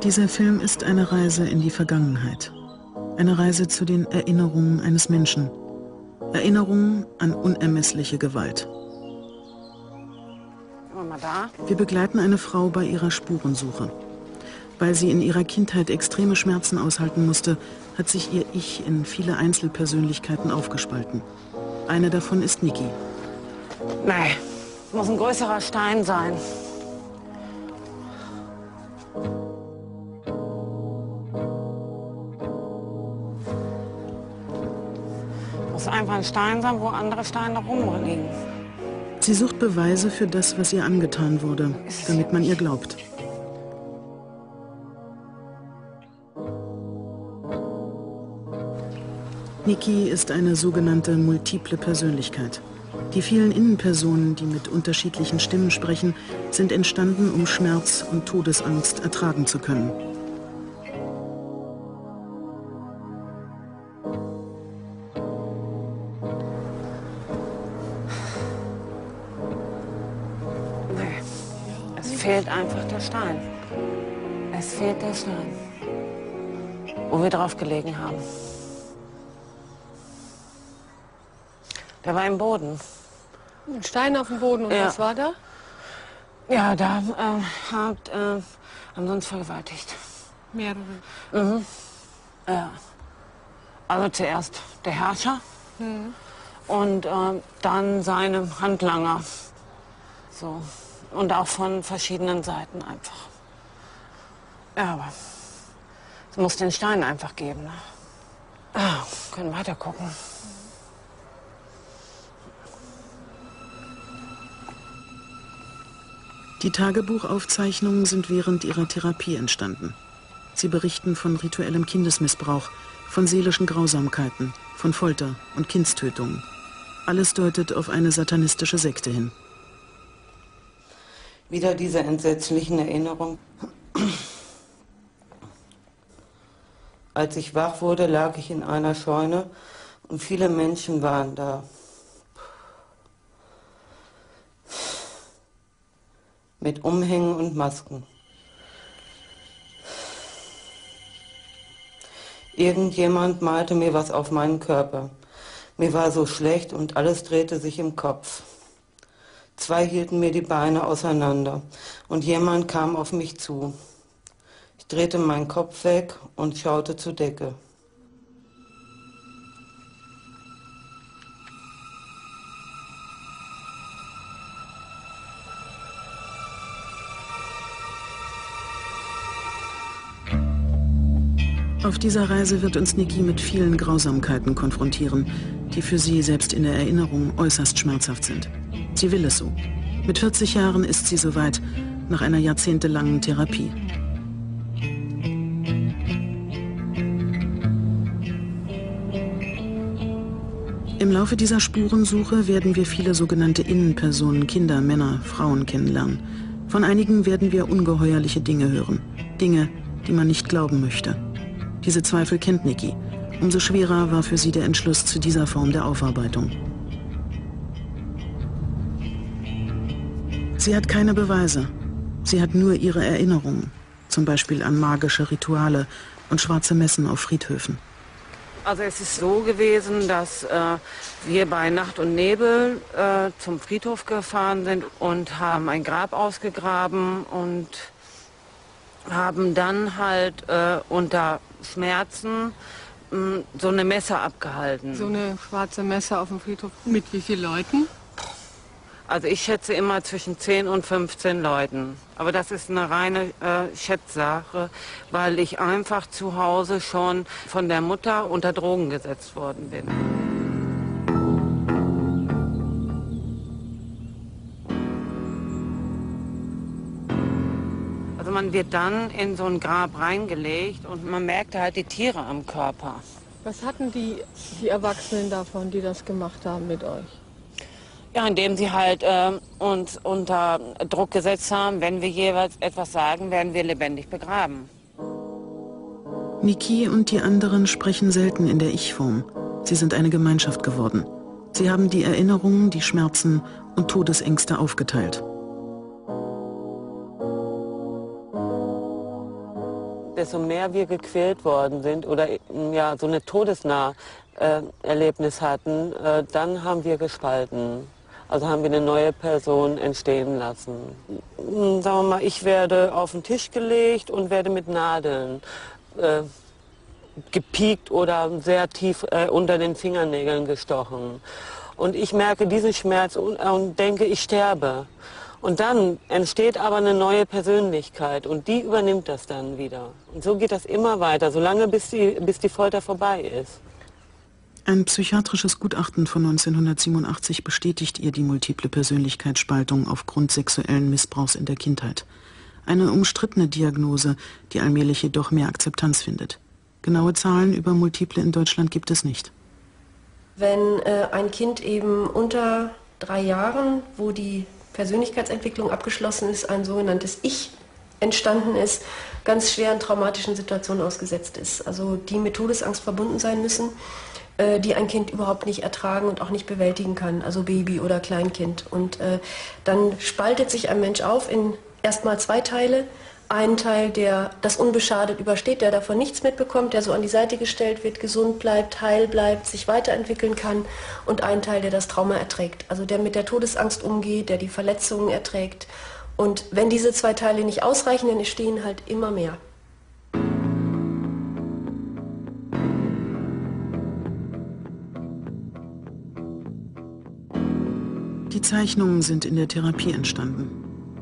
Dieser Film ist eine Reise in die Vergangenheit. Eine Reise zu den Erinnerungen eines Menschen. Erinnerungen an unermessliche Gewalt. Wir begleiten eine Frau bei ihrer Spurensuche. Weil sie in ihrer Kindheit extreme Schmerzen aushalten musste, hat sich ihr Ich in viele Einzelpersönlichkeiten aufgespalten. Eine davon ist Niki. Nein, es muss ein größerer Stein sein. Muss einfach ein Stein sein, wo andere Steine rumliegen. Sie sucht Beweise für das, was ihr angetan wurde, damit man ihr glaubt. Niki ist eine sogenannte multiple Persönlichkeit. Die vielen Innenpersonen, die mit unterschiedlichen Stimmen sprechen, sind entstanden, um Schmerz und Todesangst ertragen zu können. Nee, es fehlt einfach der Stein. Es fehlt der Stein, wo wir drauf gelegen haben. Der war im Boden. Ein Stein auf dem Boden. Und ja. Was war da? Ja, da haben sie uns vergewaltigt. Mehrere. Mhm. Ja. Also zuerst der Herrscher und dann seine Handlanger. So. Und auch von verschiedenen Seiten einfach. Ja, aber es muss den Stein einfach geben. Ne? Ah, können weiter gucken. Die Tagebuchaufzeichnungen sind während ihrer Therapie entstanden. Sie berichten von rituellem Kindesmissbrauch, von seelischen Grausamkeiten, von Folter und Kindstötungen. Alles deutet auf eine satanistische Sekte hin. Wieder diese entsetzlichen Erinnerungen. Als ich wach wurde, lag ich in einer Scheune und viele Menschen waren da. Mit Umhängen und Masken. Irgendjemand malte mir was auf meinen Körper. Mir war so schlecht und alles drehte sich im Kopf. Zwei hielten mir die Beine auseinander und jemand kam auf mich zu. Ich drehte meinen Kopf weg und schaute zur Decke. Auf dieser Reise wird uns Niki mit vielen Grausamkeiten konfrontieren, die für sie selbst in der Erinnerung äußerst schmerzhaft sind. Sie will es so. Mit 40 Jahren ist sie soweit, nach einer jahrzehntelangen Therapie. Im Laufe dieser Spurensuche werden wir viele sogenannte Innenpersonen, Kinder, Männer, Frauen kennenlernen. Von einigen werden wir ungeheuerliche Dinge hören. Dinge, die man nicht glauben möchte. Diese Zweifel kennt Niki. Umso schwerer war für sie der Entschluss zu dieser Form der Aufarbeitung. Sie hat keine Beweise. Sie hat nur ihre Erinnerungen. Zum Beispiel an magische Rituale und schwarze Messen auf Friedhöfen. Also es ist so gewesen, dass wir bei Nacht und Nebel zum Friedhof gefahren sind und haben ein Grab ausgegraben und haben dann halt unter Schmerzen so eine Messe abgehalten. So eine schwarze Messe auf dem Friedhof. Mit wie vielen Leuten? Also ich schätze immer zwischen 10 und 15 Leuten. Aber das ist eine reine Schätzsache, weil ich einfach zu Hause schon von der Mutter unter Drogen gesetzt worden bin. Also man wird dann in so ein Grab reingelegt und man merkte halt die Tiere am Körper. Was hatten die Erwachsenen davon, die das gemacht haben mit euch? Ja, indem sie halt uns unter Druck gesetzt haben, wenn wir jeweils etwas sagen, werden wir lebendig begraben. Niki und die anderen sprechen selten in der Ich-Form. Sie sind eine Gemeinschaft geworden. Sie haben die Erinnerungen, die Schmerzen und Todesängste aufgeteilt. desto mehr wir gequält worden sind oder ja, so eine todesnahe Erlebnis hatten, dann haben wir gespalten. Also haben wir eine neue Person entstehen lassen. Sagen wir mal, ich werde auf den Tisch gelegt und werde mit Nadeln gepiekt oder sehr tief unter den Fingernägeln gestochen. Und ich merke diesen Schmerz und denke, ich sterbe. Und dann entsteht aber eine neue Persönlichkeit und die übernimmt das dann wieder. Und so geht das immer weiter, solange bis die Folter vorbei ist. Ein psychiatrisches Gutachten von 1987 bestätigt ihr die multiple Persönlichkeitsspaltung aufgrund sexuellen Missbrauchs in der Kindheit. Eine umstrittene Diagnose, die allmählich jedoch mehr Akzeptanz findet. Genaue Zahlen über Multiple in Deutschland gibt es nicht. Wenn ein Kind eben unter 3 Jahren, wo die Persönlichkeitsentwicklung abgeschlossen ist, ein sogenanntes Ich entstanden ist, ganz schweren traumatischen Situationen ausgesetzt ist, also die mit Todesangst verbunden sein müssen, die ein Kind überhaupt nicht ertragen und auch nicht bewältigen kann, also Baby oder Kleinkind. Und dann spaltet sich ein Mensch auf in erstmal 2 Teile. Ein Teil, der das unbeschadet übersteht, der davon nichts mitbekommt, der so an die Seite gestellt wird, gesund bleibt, heil bleibt, sich weiterentwickeln kann. Und ein Teil, der das Trauma erträgt, also der mit der Todesangst umgeht, der die Verletzungen erträgt. Und wenn diese 2 Teile nicht ausreichen, dann entstehen halt immer mehr. Die Zeichnungen sind in der Therapie entstanden.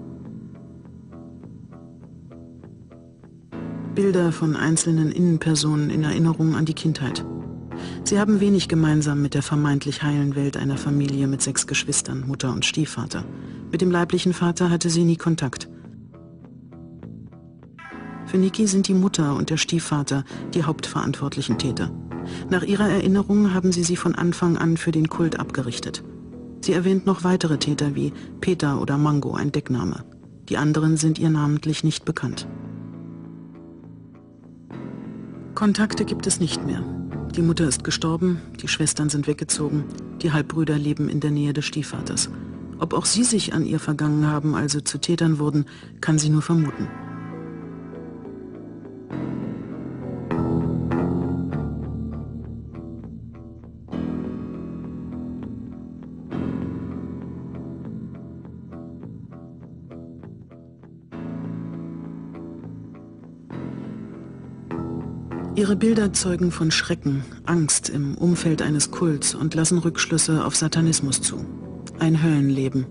Bilder von einzelnen Innenpersonen in Erinnerung an die Kindheit. Sie haben wenig gemeinsam mit der vermeintlich heilen Welt einer Familie mit 6 Geschwistern, Mutter und Stiefvater. Mit dem leiblichen Vater hatte sie nie Kontakt. Für Niki sind die Mutter und der Stiefvater die hauptverantwortlichen Täter. Nach ihrer Erinnerung haben sie von Anfang an für den Kult abgerichtet. Sie erwähnt noch weitere Täter wie Peter oder Mango, ein Deckname. Die anderen sind ihr namentlich nicht bekannt. Kontakte gibt es nicht mehr. Die Mutter ist gestorben, die Schwestern sind weggezogen, die Halbbrüder leben in der Nähe des Stiefvaters. Ob auch sie sich an ihr vergangen haben, also zu Tätern wurden, kann sie nur vermuten. Ihre Bilder zeugen von Schrecken, Angst im Umfeld eines Kults und lassen Rückschlüsse auf Satanismus zu. Ein Höllenleben.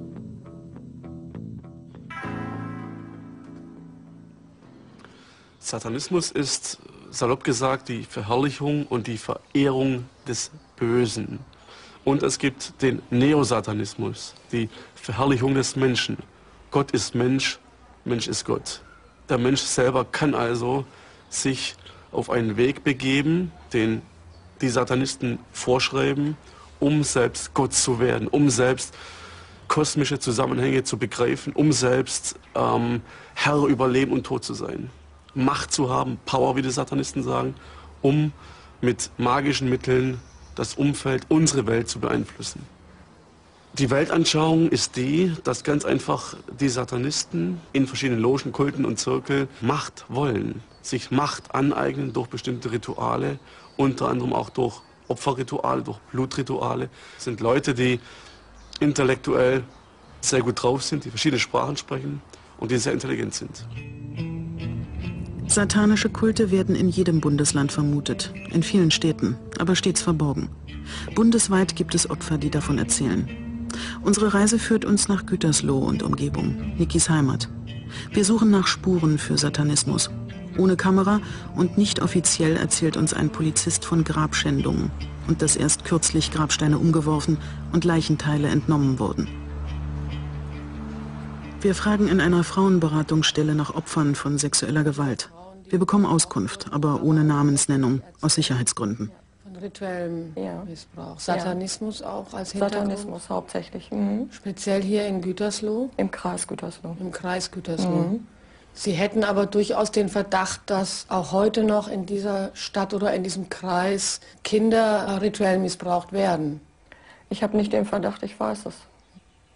Satanismus ist, salopp gesagt, die Verherrlichung und die Verehrung des Bösen. Und es gibt den Neosatanismus, die Verherrlichung des Menschen. Gott ist Mensch, Mensch ist Gott. Der Mensch selber kann also sich auf einen Weg begeben, den die Satanisten vorschreiben, um selbst Gott zu werden, um selbst kosmische Zusammenhänge zu begreifen, um selbst Herr über Leben und Tod zu sein. Macht zu haben, Power, wie die Satanisten sagen, um mit magischen Mitteln das Umfeld, unsere Welt zu beeinflussen. Die Weltanschauung ist die, dass ganz einfach die Satanisten in verschiedenen Logen, Kulten und Zirkeln Macht wollen, sich Macht aneignen durch bestimmte Rituale, unter anderem auch durch Opferrituale, durch Blutrituale. Das sind Leute, die intellektuell sehr gut drauf sind, die verschiedene Sprachen sprechen und die sehr intelligent sind. Satanische Kulte werden in jedem Bundesland vermutet, in vielen Städten, aber stets verborgen. Bundesweit gibt es Opfer, die davon erzählen. Unsere Reise führt uns nach Gütersloh und Umgebung, Nikis Heimat. Wir suchen nach Spuren für Satanismus. Ohne Kamera und nicht offiziell erzählt uns ein Polizist von Grabschändungen und dass erst kürzlich Grabsteine umgeworfen und Leichenteile entnommen wurden. Wir fragen in einer Frauenberatungsstelle nach Opfern von sexueller Gewalt. Wir bekommen Auskunft, aber ohne Namensnennung, aus Sicherheitsgründen. Von rituellem Missbrauch. Satanismus auch als Hintergrund? Satanismus hauptsächlich. Mhm. Speziell hier in Gütersloh? Im Kreis Gütersloh. Im Kreis Gütersloh. Sie hätten aber durchaus den Verdacht, dass auch heute noch in dieser Stadt oder in diesem Kreis Kinder rituell missbraucht werden. Ich habe nicht den Verdacht, ich weiß es.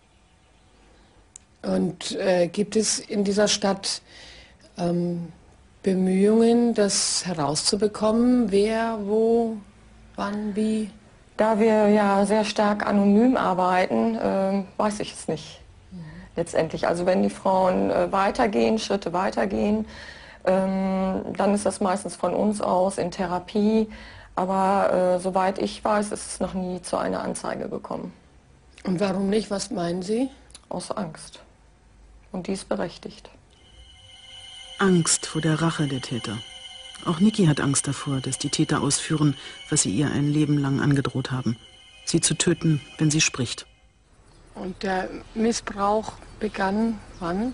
Und gibt es in dieser Stadt Bemühungen, das herauszubekommen, wer, wo, wann, wie? Da wir ja sehr stark anonym arbeiten, weiß ich es nicht. Letztendlich, also wenn die Frauen weitergehen, Schritte weitergehen, dann ist das meistens von uns aus in Therapie. Aber soweit ich weiß, ist es noch nie zu einer Anzeige gekommen. Und warum nicht? Was meinen Sie? Aus Angst. Und die ist berechtigt. Angst vor der Rache der Täter. Auch Niki hat Angst davor, dass die Täter ausführen, was sie ihr ein Leben lang angedroht haben. Sie zu töten, wenn sie spricht. Und der Missbrauch begann wann?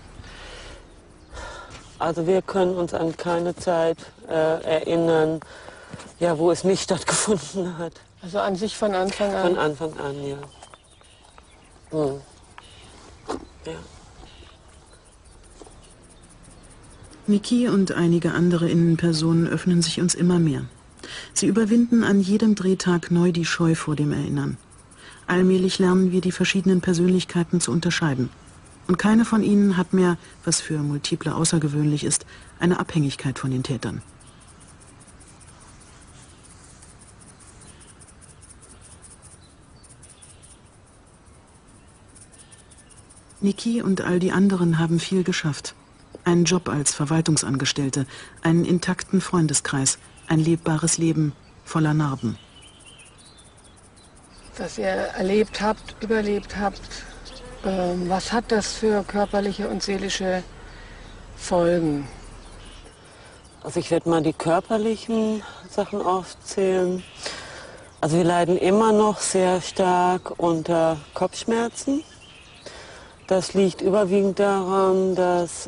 Also wir können uns an keine Zeit erinnern, ja, wo es nicht stattgefunden hat. Also an sich von Anfang an? Von Anfang an, ja. Hm. Ja. Niki und einige andere Innenpersonen öffnen sich uns immer mehr. Sie überwinden an jedem Drehtag neu die Scheu vor dem Erinnern. Allmählich lernen wir die verschiedenen Persönlichkeiten zu unterscheiden. Und keine von ihnen hat mehr, was für Multiple außergewöhnlich ist, eine Abhängigkeit von den Tätern. Niki und all die anderen haben viel geschafft. Einen Job als Verwaltungsangestellte, einen intakten Freundeskreis, ein lebbares Leben voller Narben. Was ihr erlebt habt, überlebt habt, was hat das für körperliche und seelische Folgen? Also ich werde mal die körperlichen Sachen aufzählen. Also wir leiden immer noch sehr stark unter Kopfschmerzen. Das liegt überwiegend daran, dass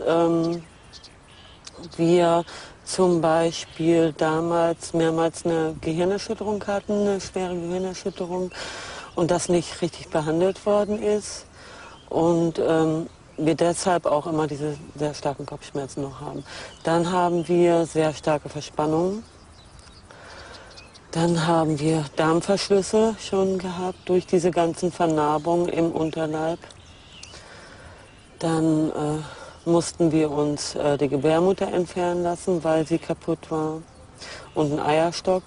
wir zum Beispiel damals mehrmals eine Gehirnerschütterung hatten, eine schwere Gehirnerschütterung, und das nicht richtig behandelt worden ist. Und wir deshalb auch immer diese sehr starken Kopfschmerzen noch haben. Dann haben wir sehr starke Verspannungen. Dann haben wir Darmverschlüsse schon gehabt durch diese ganzen Vernarbungen im Unterleib. Dann mussten wir uns die Gebärmutter entfernen lassen, weil sie kaputt war. Und einen Eierstock.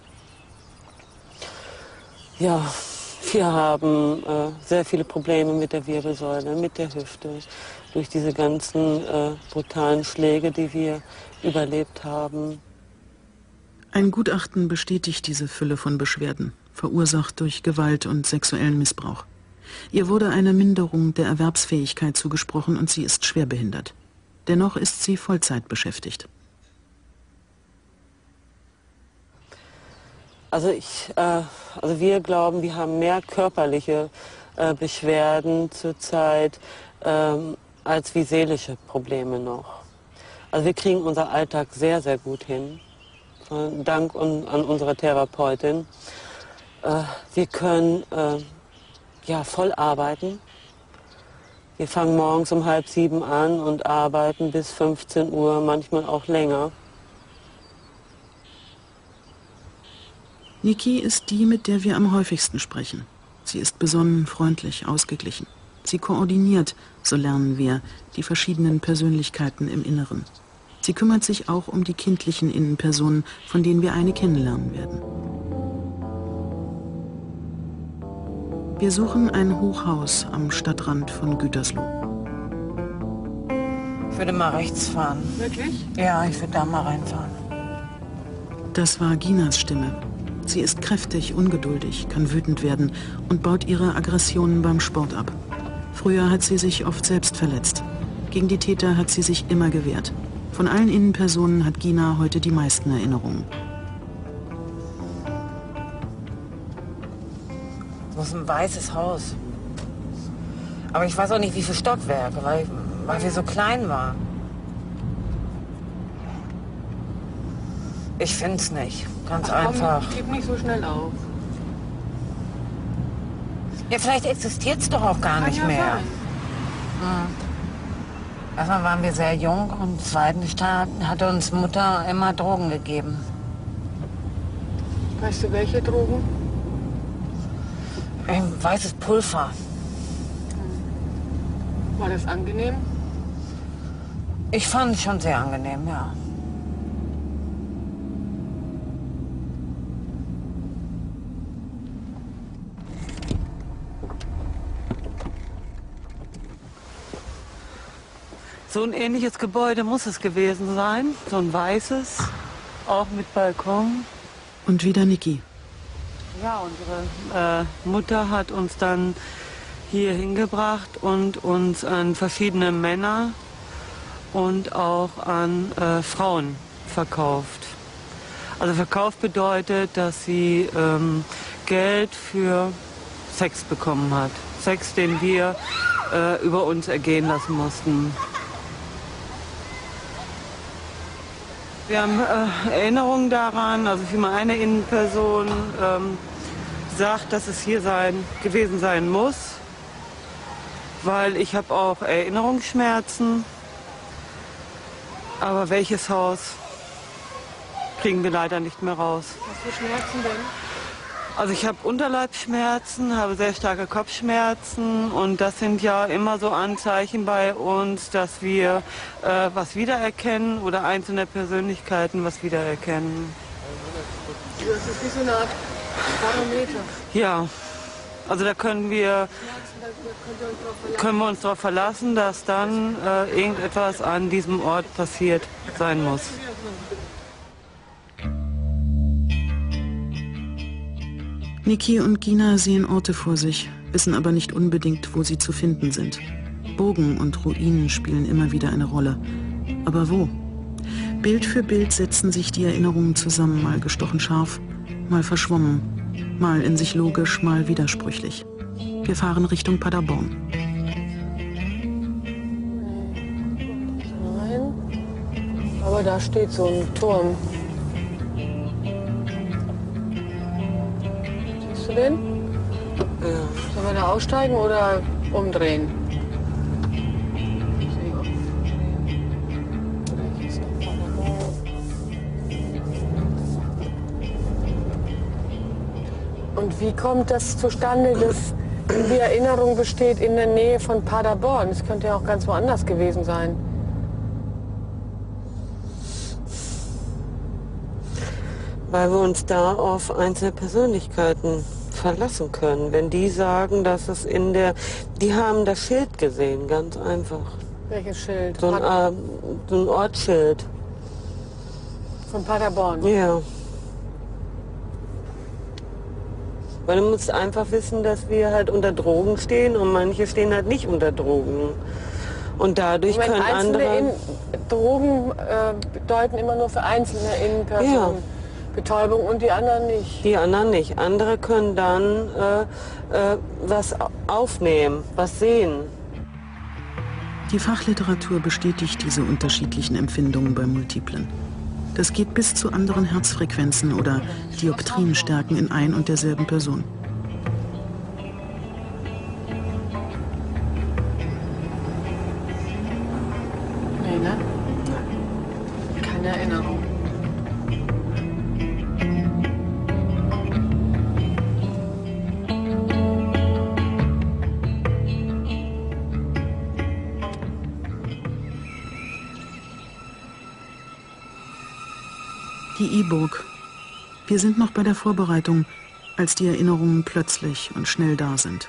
Ja, wir haben sehr viele Probleme mit der Wirbelsäule, mit der Hüfte. Durch diese ganzen brutalen Schläge, die wir überlebt haben. Ein Gutachten bestätigt diese Fülle von Beschwerden, verursacht durch Gewalt und sexuellen Missbrauch. Ihr wurde eine Minderung der Erwerbsfähigkeit zugesprochen und sie ist schwerbehindert. Dennoch ist sie Vollzeit beschäftigt. Also wir glauben, wir haben mehr körperliche Beschwerden zurzeit als wie seelische Probleme noch. Also wir kriegen unseren Alltag sehr, sehr gut hin, dank an unserer Therapeutin. Wir können voll arbeiten. Wir fangen morgens um 6:30 an und arbeiten bis 15 Uhr, manchmal auch länger. Niki ist die, mit der wir am häufigsten sprechen. Sie ist besonnen, freundlich, ausgeglichen. Sie koordiniert, so lernen wir, die verschiedenen Persönlichkeiten im Inneren. Sie kümmert sich auch um die kindlichen Innenpersonen, von denen wir eine kennenlernen werden. Wir suchen ein Hochhaus am Stadtrand von Gütersloh. Ich würde mal rechts fahren. Wirklich? Ja, ich würde da mal reinfahren. Das war Ginas Stimme. Sie ist kräftig, ungeduldig, kann wütend werden und baut ihre Aggressionen beim Sport ab. Früher hat sie sich oft selbst verletzt. Gegen die Täter hat sie sich immer gewehrt. Von allen Innenpersonen hat Gina heute die meisten Erinnerungen. Das ist ein weißes Haus. Aber ich weiß auch nicht, wie viele Stockwerke, weil wir so klein waren. Ich finde es nicht. Ganz einfach. Gib nicht so schnell auf. Ja, vielleicht existiert es doch auch gar nicht mehr. Erstmal waren wir sehr jung und zweitens hatte uns Mutter immer Drogen gegeben. Weißt du, welche Drogen? Ein weißes Pulver. War das angenehm? Ich fand es schon sehr angenehm, ja. So ein ähnliches Gebäude muss es gewesen sein. So ein weißes, auch mit Balkon. Und wieder Niki. Ja, unsere Mutter hat uns dann hier hingebracht und uns an verschiedene Männer und auch an Frauen verkauft. Also verkauft bedeutet, dass sie Geld für Sex bekommen hat. Sex, den wir über uns ergehen lassen mussten. Wir haben Erinnerungen daran, also für eine Innenperson sagt, dass es hier gewesen sein muss, weil ich habe auch Erinnerungsschmerzen. Aber welches Haus kriegen wir leider nicht mehr raus. Was für Schmerzen denn? Also ich habe Unterleibsschmerzen, habe sehr starke Kopfschmerzen und das sind ja immer so Anzeichen bei uns, dass wir was wiedererkennen oder einzelne Persönlichkeiten was wiedererkennen. Das ist wie so eine Art Barometer. Ja, also da können wir uns darauf verlassen, dass dann irgendetwas an diesem Ort passiert sein muss. Niki und Gina sehen Orte vor sich, wissen aber nicht unbedingt, wo sie zu finden sind. Burgen und Ruinen spielen immer wieder eine Rolle. Aber wo? Bild für Bild setzen sich die Erinnerungen zusammen, mal gestochen scharf, mal verschwommen, mal in sich logisch, mal widersprüchlich. Wir fahren Richtung Paderborn. Nein, aber da steht so ein Turm. Siehst du den? Ja. Sollen wir da aussteigen oder umdrehen? Und wie kommt das zustande, dass die Erinnerung besteht in der Nähe von Paderborn? Das könnte ja auch ganz woanders gewesen sein. Weil wir uns da auf einzelne Persönlichkeiten verlassen können. Wenn die sagen, dass es die haben das Schild gesehen, ganz einfach. Welches Schild? So ein Ortsschild. Von Paderborn? Ja. Weil du musst einfach wissen, dass wir halt unter Drogen stehen und manche stehen halt nicht unter Drogen. Und dadurch können andere... Drogen bedeuten immer nur für einzelne Innenpersonen. Ja. Betäubung und die anderen nicht. Die anderen nicht. Andere können dann was aufnehmen, was sehen. Die Fachliteratur bestätigt diese unterschiedlichen Empfindungen bei Multiplen. Das geht bis zu anderen Herzfrequenzen oder Dioptrienstärken in ein und derselben Person. Nee, ne? Keine Erinnerung. Die E-Burg. Wir sind noch bei der Vorbereitung, als die Erinnerungen plötzlich und schnell da sind.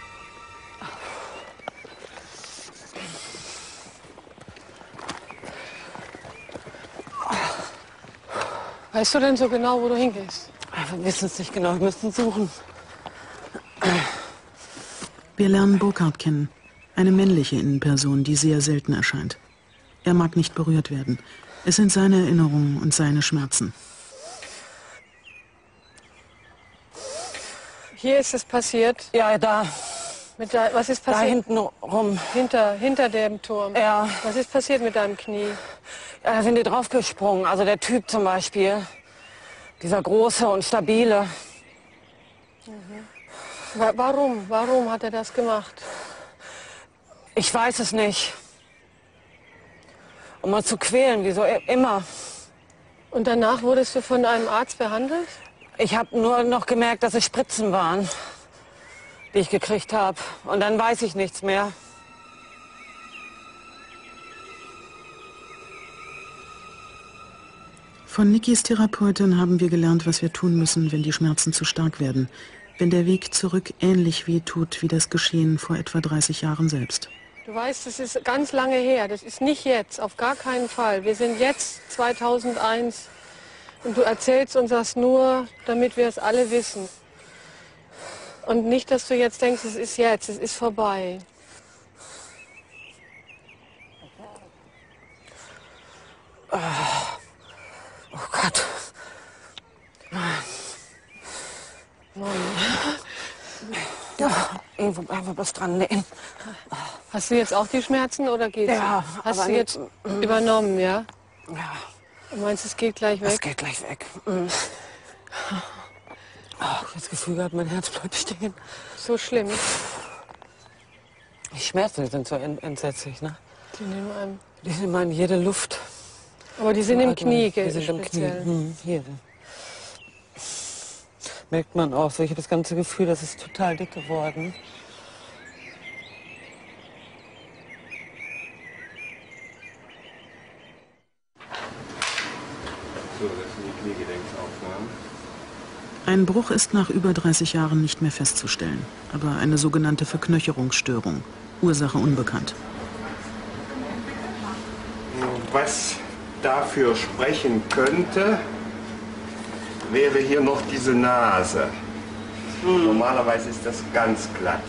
Weißt du denn so genau, wo du hingehst? Wir wissen es nicht genau, wir müssen suchen. Wir lernen Burkhard kennen, eine männliche Innenperson, die sehr selten erscheint. Er mag nicht berührt werden. Es sind seine Erinnerungen und seine Schmerzen. Hier ist es passiert. Ja, da. Was ist passiert? Da hinten rum. Hinter dem Turm. Ja. Was ist passiert mit deinem Knie? Ja, da sind die draufgesprungen. Also der Typ zum Beispiel. Dieser große und stabile. Warum? Warum hat er das gemacht? Ich weiß es nicht. Um mal zu quälen, wie so immer. Und danach wurdest du von einem Arzt behandelt? Ich habe nur noch gemerkt, dass es Spritzen waren, die ich gekriegt habe. Und dann weiß ich nichts mehr. Von Nikis Therapeutin haben wir gelernt, was wir tun müssen, wenn die Schmerzen zu stark werden. Wenn der Weg zurück ähnlich wehtut wie das Geschehen vor etwa 30 Jahren selbst. Du weißt, das ist ganz lange her. Das ist nicht jetzt, auf gar keinen Fall. Wir sind jetzt 2001 und du erzählst uns das nur, damit wir es alle wissen. Und nicht, dass du jetzt denkst, es ist jetzt, es ist vorbei. Oh Gott. Ja, irgendwo was dran nähen. Hast du jetzt auch die Schmerzen oder geht's? Ja, hast aber du jetzt übernommen, ja? Ja. Du meinst, es geht gleich weg? Es geht gleich weg. Oh, ich habe das Gefühl gehabt, mein Herz bleibt stehen. So schlimm. Die Schmerzen sind so entsetzlich, ne? Die nehmen einem. Die nehmen einem jede Luft. Aber die sind im Knie, Die sind im Knie. Hier. Merkt man auch so. Ich habe das ganze Gefühl, das ist total dick geworden. So, das sind die Kniegedenksaufnahmen. Ein Bruch ist nach über 30 Jahren nicht mehr festzustellen, aber eine sogenannte Verknöcherungsstörung. Ursache unbekannt. Was dafür sprechen könnte, wäre hier noch diese Nase. Normalerweise ist das ganz glatt.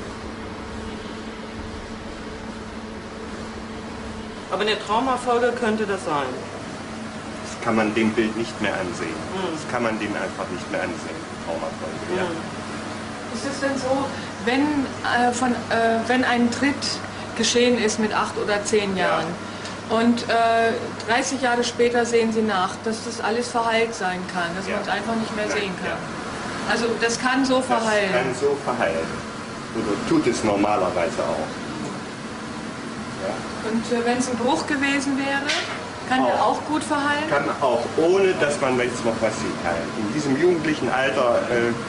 Aber eine Traumafolge könnte das sein. Das kann man dem Bild nicht mehr ansehen. Das kann man dem einfach nicht mehr ansehen, die Traumafolge. Ja. Ist es denn so, wenn ein Tritt geschehen ist mit 8 oder 10 Jahren und 30 Jahre später sehen Sie nach, dass das alles verheilt sein kann, dass man es einfach nicht mehr sehen kann? Also das kann so verheilen? Das kann so verheilen. Oder tut es normalerweise auch. Ja. Und wenn es ein Bruch gewesen wäre, kann der auch gut verheilen? Kann auch, ohne dass man jetzt noch was sieht, heilen. In diesem jugendlichen Alter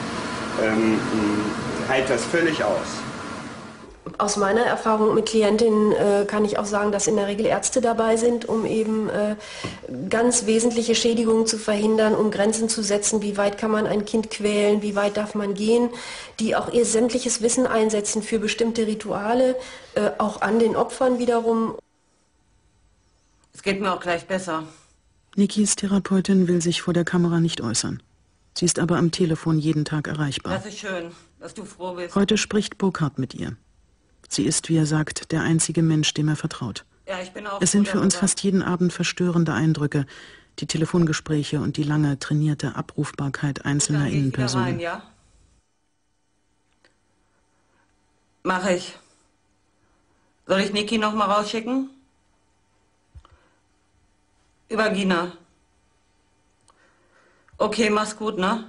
heilt das völlig aus. Aus meiner Erfahrung mit Klientinnen kann ich auch sagen, dass in der Regel Ärzte dabei sind, um eben ganz wesentliche Schädigungen zu verhindern, um Grenzen zu setzen, wie weit kann man ein Kind quälen, wie weit darf man gehen, die auch ihr sämtliches Wissen einsetzen für bestimmte Rituale, auch an den Opfern wiederum. Es geht mir auch gleich besser. Nikis Therapeutin will sich vor der Kamera nicht äußern. Sie ist aber am Telefon jeden Tag erreichbar. Das ist schön, dass du froh bist. Heute spricht Burkhard mit ihr. Sie ist, wie er sagt, der einzige Mensch, dem er vertraut. Ja, ich bin auch Es sind froh für uns darüber. fast jeden Abend verstörende Eindrücke, die Telefongespräche und die lange trainierte Abrufbarkeit einzelner Dann geh ich wieder Innenpersonen. rein, ja? Mach ich. Soll ich Niki noch mal rausschicken? Über Gina. Okay, mach's gut, ne?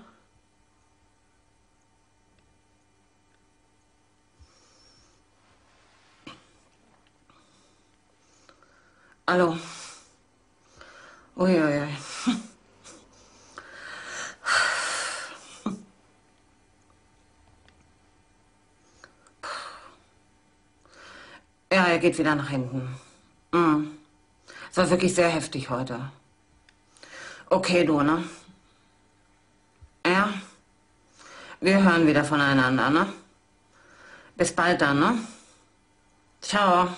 Hallo. Uiuiui. Ja, er geht wieder nach hinten. Es war wirklich sehr heftig heute. Okay, du, ne? Ja? Wir hören wieder voneinander, ne? Bis bald dann, ne? Ciao.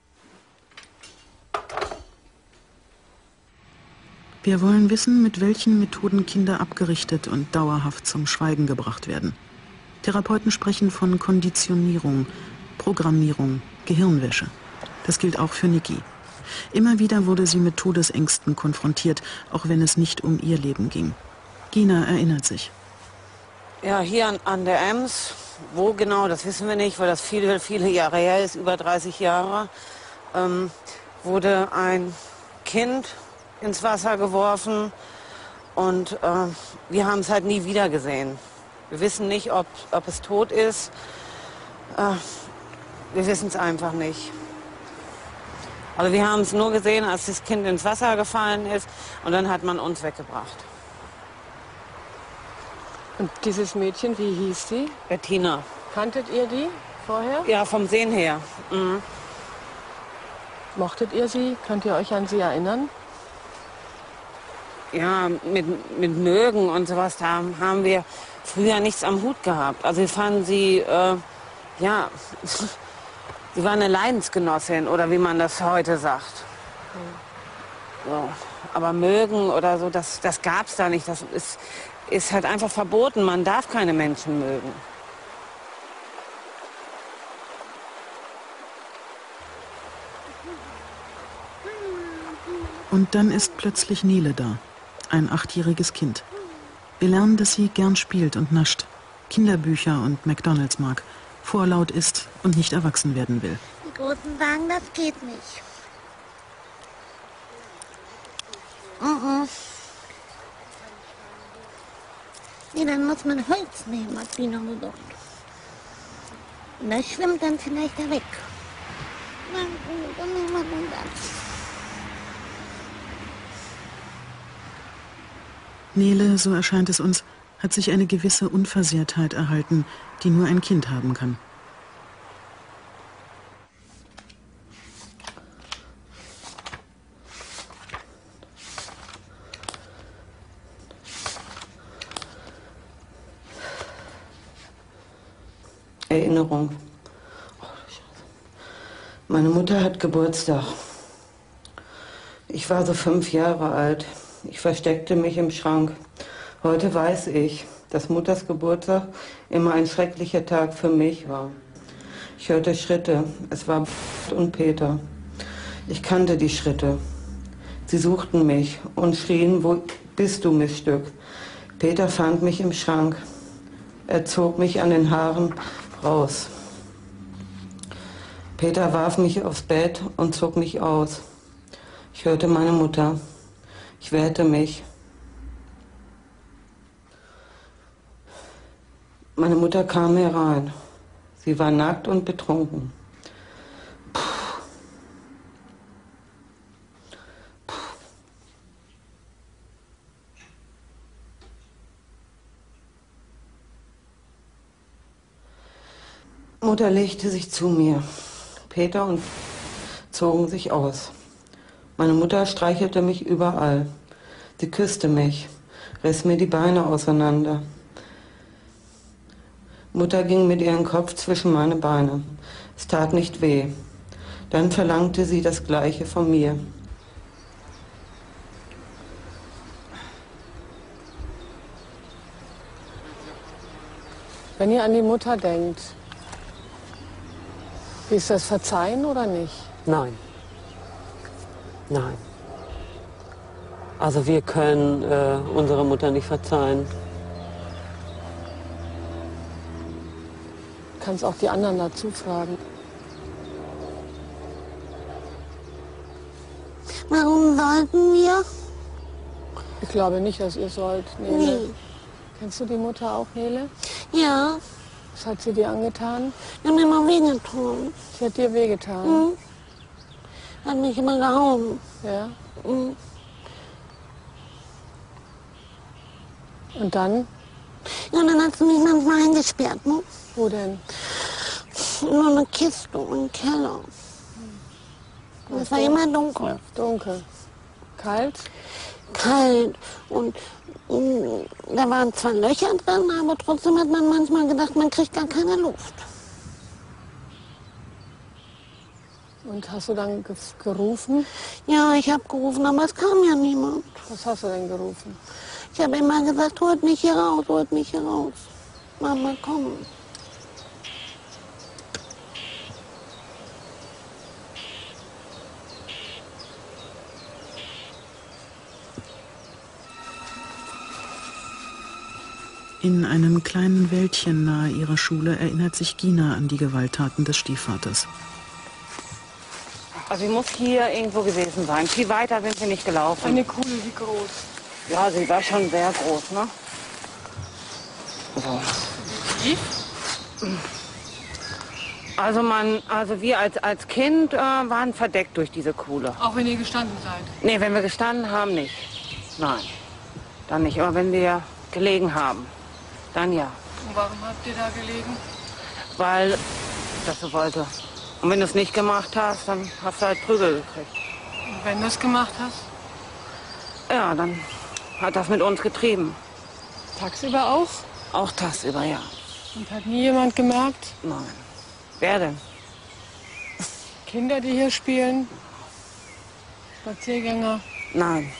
Wir wollen wissen, mit welchen Methoden Kinder abgerichtet und dauerhaft zum Schweigen gebracht werden. Therapeuten sprechen von Konditionierung, Programmierung, Gehirnwäsche. Das gilt auch für Niki. Immer wieder wurde sie mit Todesängsten konfrontiert, auch wenn es nicht um ihr Leben ging. Gina erinnert sich. Ja, hier an der Ems, wo genau, das wissen wir nicht, weil das viele, viele Jahre her ist, über 30 Jahre, wurde ein Kind ins Wasser geworfen und wir haben es halt nie wieder gesehen. Wir wissen nicht, ob es tot ist. Wir wissen es einfach nicht. Also wir haben es nur gesehen, als das Kind ins Wasser gefallen ist und dann hat man uns weggebracht. Und dieses Mädchen, wie hieß sie? Bettina. Kanntet ihr die vorher? Ja, vom Sehen her. Mhm. Mochtet ihr sie? Könnt ihr euch an sie erinnern? Ja, mit Mögen und sowas, da haben wir früher nichts am Hut gehabt. Also wir fanden sie, ja, Sie war eine Leidensgenossin, oder wie man das heute sagt. So. Aber mögen oder so, das gab es da nicht. Das ist halt einfach verboten. Man darf keine Menschen mögen. Und dann ist plötzlich Nele da, ein 8-jähriges Kind. Wir lernen, dass sie gern spielt und nascht, Kinderbücher und McDonald's mag, vorlaut ist und nicht erwachsen werden will. Die Großen sagen, das geht nicht. Nee, dann muss man Holz nehmen, hat Bino gesagt. Und das schwimmt dann vielleicht da weg. Na gut, dann nehmen wir nun das. Nele, so erscheint es uns, hat sich eine gewisse Unversehrtheit erhalten, die nur ein Kind haben kann. Erinnerung. Meine Mutter hat Geburtstag. Ich war so 5 Jahre alt. Ich versteckte mich im Schrank. Heute weiß ich, dass Mutters Geburtstag immer ein schrecklicher Tag für mich war. Ich hörte Schritte. Es war und Peter. Ich kannte die Schritte. Sie suchten mich und schrien, wo bist du, Missstück? Peter fand mich im Schrank. Er zog mich an den Haaren raus. Peter warf mich aufs Bett und zog mich aus. Ich hörte meine Mutter. Ich wehrte mich. Meine Mutter kam herein. Sie war nackt und betrunken. Mutter legte sich zu mir. Peter und zogen sich aus. Meine Mutter streichelte mich überall. Sie küsste mich, riss mir die Beine auseinander. Mutter ging mit ihrem Kopf zwischen meine Beine. Es tat nicht weh. Dann verlangte sie das Gleiche von mir. Wenn ihr an die Mutter denkt, ist das Verzeihen oder nicht? Nein. Nein. Also wir können unserer Mutter nicht verzeihen. Du kannst auch die anderen dazu fragen. Warum sollten wir? Ich glaube nicht, dass ihr sollt, Nele. Nee. Kennst du die Mutter auch, Nele? Ja, Was hat sie dir angetan? die hat mir immer wehgetan. Sie hat dir wehgetan. Mhm. Hat mich immer gehauen. Ja. Mhm. Und dann? Ja, dann hat sie mich manchmal eingesperrt, ne? Wo denn? In eine Kiste im Keller. Es war immer dunkel. Dunkel. Kalt? Kalt. Und da waren zwar Löcher drin, aber trotzdem hat man manchmal gedacht, man kriegt gar keine Luft. Und hast du dann gerufen? Ja, ich habe gerufen, aber es kam ja niemand. Was hast du denn gerufen? Ich habe immer gesagt, holt mich hier raus, holt mich hier raus. Mama, komm. In einem kleinen Wäldchen nahe ihrer Schule erinnert sich Gina an die Gewalttaten des Stiefvaters. Also sie muss hier irgendwo gewesen sein. Viel weiter sind wir nicht gelaufen. Eine Kuhle, wie groß? Ja, sie war schon sehr groß, ne? So. Tief? Also wir als Kind waren verdeckt durch diese Kuhle. Auch wenn ihr gestanden seid? Nee, wenn wir gestanden haben, nicht. Nein, dann nicht. Aber wenn wir gelegen haben, dann ja. Und warum habt ihr da gelegen? Weil das so wollte. Und wenn du es nicht gemacht hast, dann hast du halt Prügel gekriegt. Und wenn du es gemacht hast? Ja, dann hat das mit uns getrieben. Tagsüber auch? Auch tagsüber, ja. Und hat nie jemand gemerkt? Nein. Wer denn? Kinder, die hier spielen? Spaziergänger? Nein.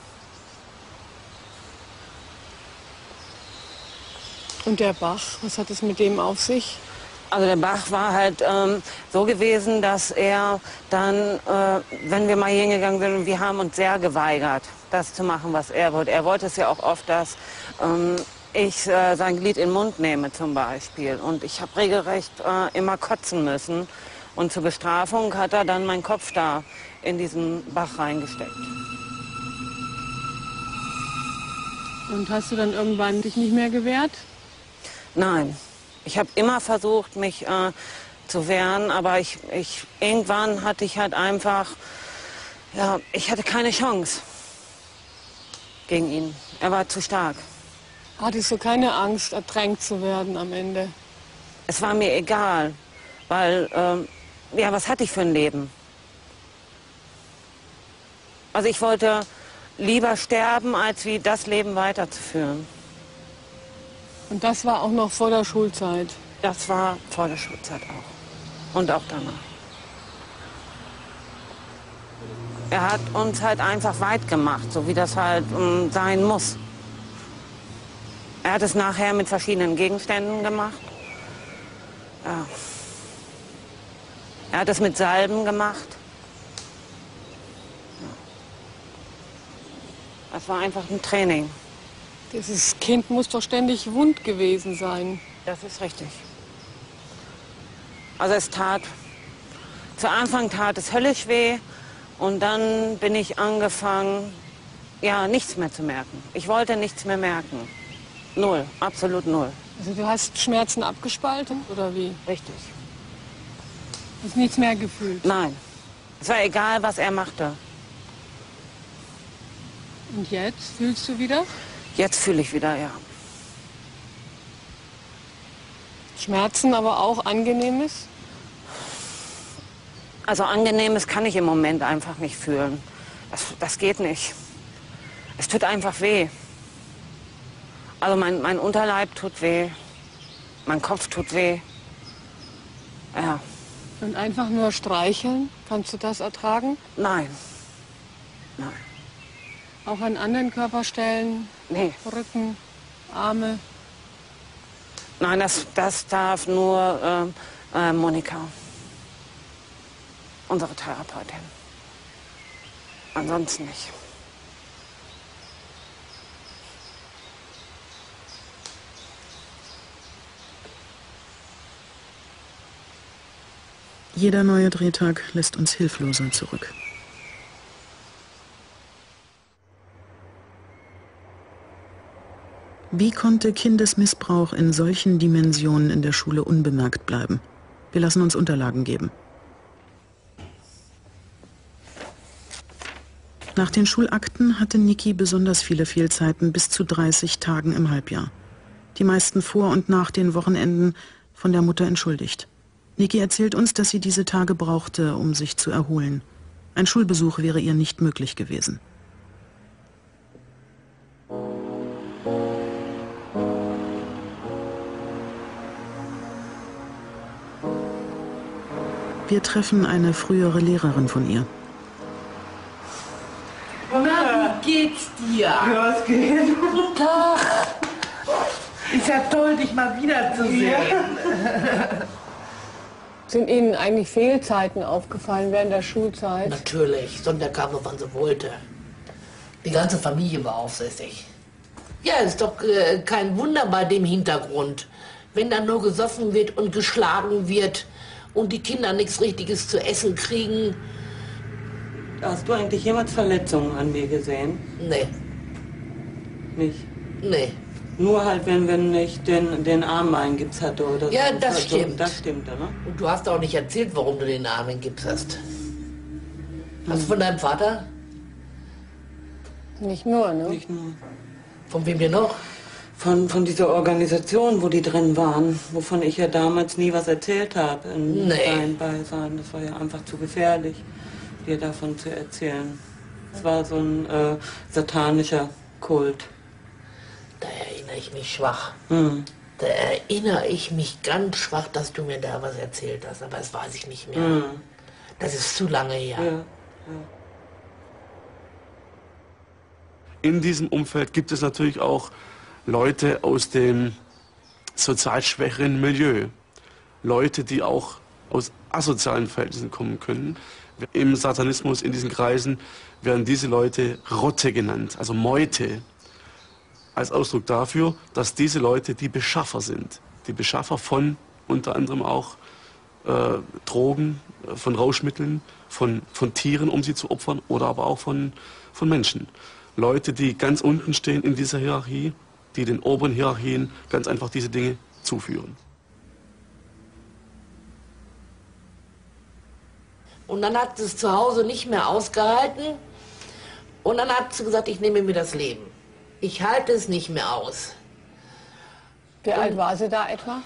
Und der Bach, was hat es mit dem auf sich? Also der Bach war halt so gewesen, dass er dann, wenn wir mal hingegangen sind, wir haben uns sehr geweigert, das zu machen, was er wollte. Er wollte es ja auch oft, dass ich sein Glied in den Mund nehme zum Beispiel. Und ich habe regelrecht immer kotzen müssen. Und zur Bestrafung hat er dann meinen Kopf da in diesen Bach reingesteckt. Und hast du dann irgendwann dich nicht mehr gewehrt? Nein. Ich habe immer versucht, mich zu wehren, aber irgendwann hatte ich halt einfach, ja, ich hatte keine Chance gegen ihn. Er war zu stark. Hattest du keine Angst, ertränkt zu werden am Ende? Es war mir egal, weil, ja, was hatte ich für ein Leben? Also ich wollte lieber sterben, als wie das Leben weiterzuführen. Und das war auch noch vor der Schulzeit? Das war vor der Schulzeit auch. Und auch danach. Er hat uns halt einfach weit gemacht, so wie das halt sein muss. Er hat es nachher mit verschiedenen Gegenständen gemacht. Ja. Er hat es mit Salben gemacht. Ja. Das war einfach ein Training. Dieses Kind muss doch ständig wund gewesen sein. Das ist richtig. Also es tat, zu Anfang tat es höllisch weh und dann bin ich angefangen, ja, nichts mehr zu merken. Ich wollte nichts mehr merken. Null, absolut null. Also du hast Schmerzen abgespalten oder wie? Richtig. Du hast nichts mehr gefühlt? Nein. Es war egal, was er machte. Und jetzt fühlst du wieder? Jetzt fühle ich wieder, ja. Schmerzen, aber auch Angenehmes? Also Angenehmes kann ich im Moment einfach nicht fühlen. Das geht nicht. Es tut einfach weh. Also mein Unterleib tut weh, mein Kopf tut weh. Ja. Und einfach nur streicheln, kannst du das ertragen? Nein. Nein. Auch an anderen Körperstellen? Nee. Rücken, Arme? Nein, das darf nur Monika, unsere Therapeutin. Ansonsten nicht. Jeder neue Drehtag lässt uns hilfloser zurück. Wie konnte Kindesmissbrauch in solchen Dimensionen in der Schule unbemerkt bleiben? Wir lassen uns Unterlagen geben. Nach den Schulakten hatte Niki besonders viele Fehlzeiten, bis zu 30 Tagen im Halbjahr. Die meisten vor und nach den Wochenenden von der Mutter entschuldigt. Niki erzählt uns, dass sie diese Tage brauchte, um sich zu erholen. Ein Schulbesuch wäre ihr nicht möglich gewesen. Wir treffen eine frühere Lehrerin von ihr. Na, wie geht's dir? Ja, es geht. Guten Tag. Ist ja toll, dich mal wiederzusehen. Ja. Sind Ihnen eigentlich Fehlzeiten aufgefallen während der Schulzeit? Natürlich, Sonja kam, wann sie wollte. Die ganze Familie war aufsässig. Ja, ist doch kein Wunder bei dem Hintergrund. Wenn dann nur gesoffen wird und geschlagen wird und die Kinder nichts Richtiges zu essen kriegen. Hast du eigentlich jemals Verletzungen an mir gesehen? Nee. Nicht? Nee. Nur halt, wenn ich den Arm eingipst hatte oder so. Ja, das stimmt. Das stimmt, ne? Und du hast auch nicht erzählt, warum du den Arm eingipst hast. Hast du von deinem Vater? Nicht nur, ne? Nicht nur. Von wem denn noch? Von dieser Organisation, wo die drin waren, wovon ich ja damals nie was erzählt habe in deinem Beisein. Das war ja einfach zu gefährlich, dir davon zu erzählen. Es war so ein satanischer Kult. Da erinnere ich mich schwach. Mhm. Da erinnere ich mich ganz schwach, dass du mir da was erzählt hast, aber das weiß ich nicht mehr. Mhm. Das ist zu lange her. Ja. In diesem Umfeld gibt es natürlich auch Leute aus dem sozial schwächeren Milieu. Leute, die auch aus asozialen Verhältnissen kommen können. Im Satanismus, in diesen Kreisen, werden diese Leute Rotte genannt, also Meute. Als Ausdruck dafür, dass diese Leute die Beschaffer sind. Die Beschaffer von unter anderem auch Drogen, von Rauschmitteln, von Tieren, um sie zu opfern, oder aber auch von Menschen. Leute, die ganz unten stehen in dieser Hierarchie, die den oberen Hierarchien ganz einfach diese Dinge zuführen. Und dann hat sie es zu Hause nicht mehr ausgehalten und dann hat sie gesagt, ich nehme mir das Leben. Ich halte es nicht mehr aus. Wie alt war sie da etwa?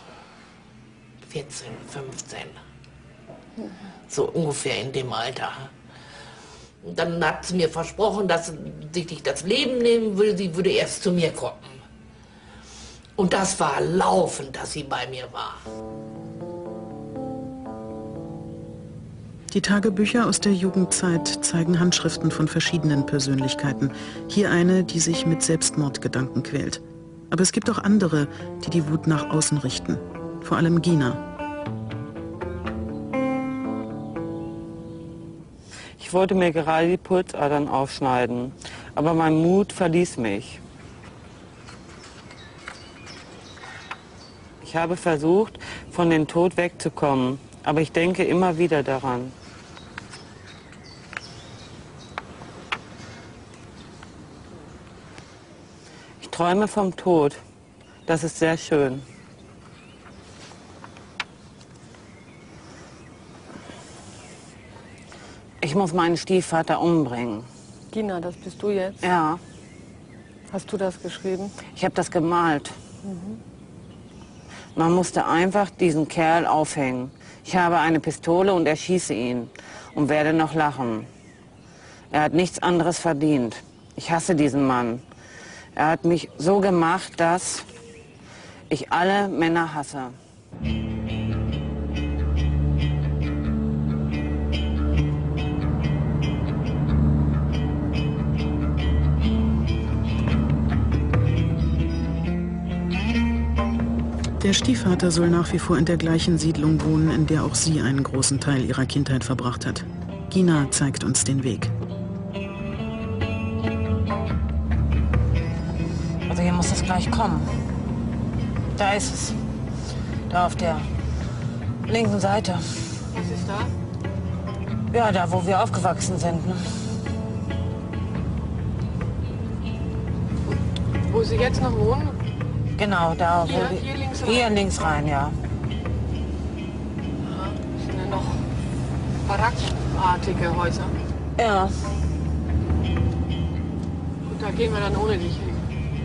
14, 15. So ungefähr in dem Alter. Und dann hat sie mir versprochen, dass sie sich nicht das Leben nehmen würde, sie würde erst zu mir kommen. Und das war laufend, dass sie bei mir war. Die Tagebücher aus der Jugendzeit zeigen Handschriften von verschiedenen Persönlichkeiten. Hier eine, die sich mit Selbstmordgedanken quält. Aber es gibt auch andere, die die Wut nach außen richten. Vor allem Gina. Ich wollte mir gerade die Pulsadern aufschneiden, aber mein Mut verließ mich. Ich habe versucht, von dem Tod wegzukommen, aber ich denke immer wieder daran. Ich träume vom Tod. Das ist sehr schön. Ich muss meinen Stiefvater umbringen. Gina, das bist du jetzt? Ja. Hast du das geschrieben? Ich habe das gemalt. Man musste einfach diesen Kerl aufhängen. Ich habe eine Pistole und erschieße ihn und werde noch lachen. Er hat nichts anderes verdient. Ich hasse diesen Mann. Er hat mich so gemacht, dass ich alle Männer hasse. Der Stiefvater soll nach wie vor in der gleichen Siedlung wohnen, in der auch sie einen großen Teil ihrer Kindheit verbracht hat. Gina zeigt uns den Weg. Also hier muss es gleich kommen. Da ist es. Da auf der linken Seite. Was ist da? Ja, da wo wir aufgewachsen sind. Ne? Wo Sie jetzt noch wohnen? Genau, da Hier, wo hier links rein? Hier links rein, ja. Das sind ja noch barackenartige Häuser. Ja. Und da gehen wir dann ohne dich hin.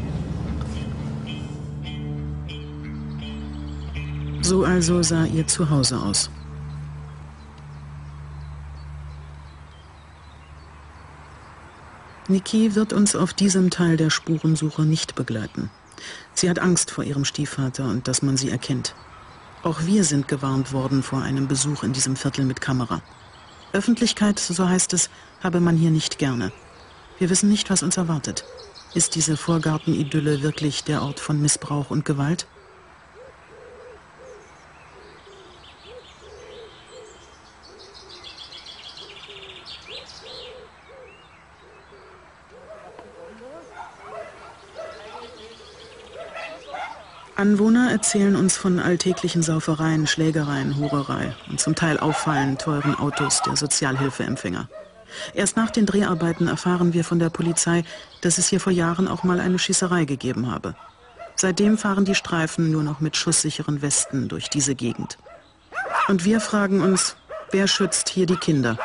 So also sah ihr Zuhause aus. Niki wird uns auf diesem Teil der Spurensuche nicht begleiten. Sie hat Angst vor ihrem Stiefvater und dass man sie erkennt. Auch wir sind gewarnt worden vor einem Besuch in diesem Viertel mit Kamera. Öffentlichkeit, so heißt es, habe man hier nicht gerne. Wir wissen nicht, was uns erwartet. Ist diese Vorgartenidylle wirklich der Ort von Missbrauch und Gewalt? Anwohner erzählen uns von alltäglichen Saufereien, Schlägereien, Hurerei und zum Teil auffallend teuren Autos der Sozialhilfeempfänger. Erst nach den Dreharbeiten erfahren wir von der Polizei, dass es hier vor Jahren auch mal eine Schießerei gegeben habe. Seitdem fahren die Streifen nur noch mit schusssicheren Westen durch diese Gegend. Und wir fragen uns, wer schützt hier die Kinder?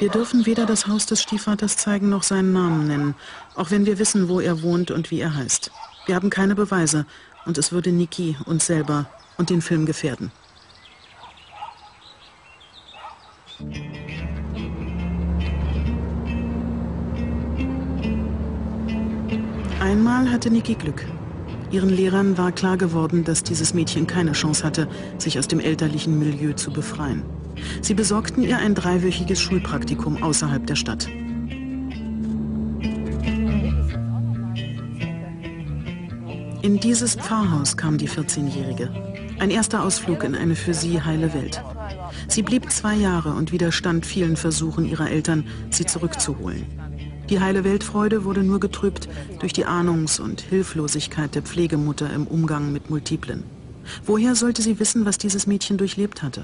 Wir dürfen weder das Haus des Stiefvaters zeigen noch seinen Namen nennen, auch wenn wir wissen, wo er wohnt und wie er heißt. Wir haben keine Beweise und es würde Niki, uns selber und den Film gefährden. Einmal hatte Niki Glück. Ihren Lehrern war klar geworden, dass dieses Mädchen keine Chance hatte, sich aus dem elterlichen Milieu zu befreien. Sie besorgten ihr ein 3-wöchiges Schulpraktikum außerhalb der Stadt. In dieses Pfarrhaus kam die 14-Jährige. Ein erster Ausflug in eine für sie heile Welt. Sie blieb 2 Jahre und widerstand vielen Versuchen ihrer Eltern, sie zurückzuholen. Die heile Weltfreude wurde nur getrübt durch die Ahnungs- und Hilflosigkeit der Pflegemutter im Umgang mit Multiplen. Woher sollte sie wissen, was dieses Mädchen durchlebt hatte?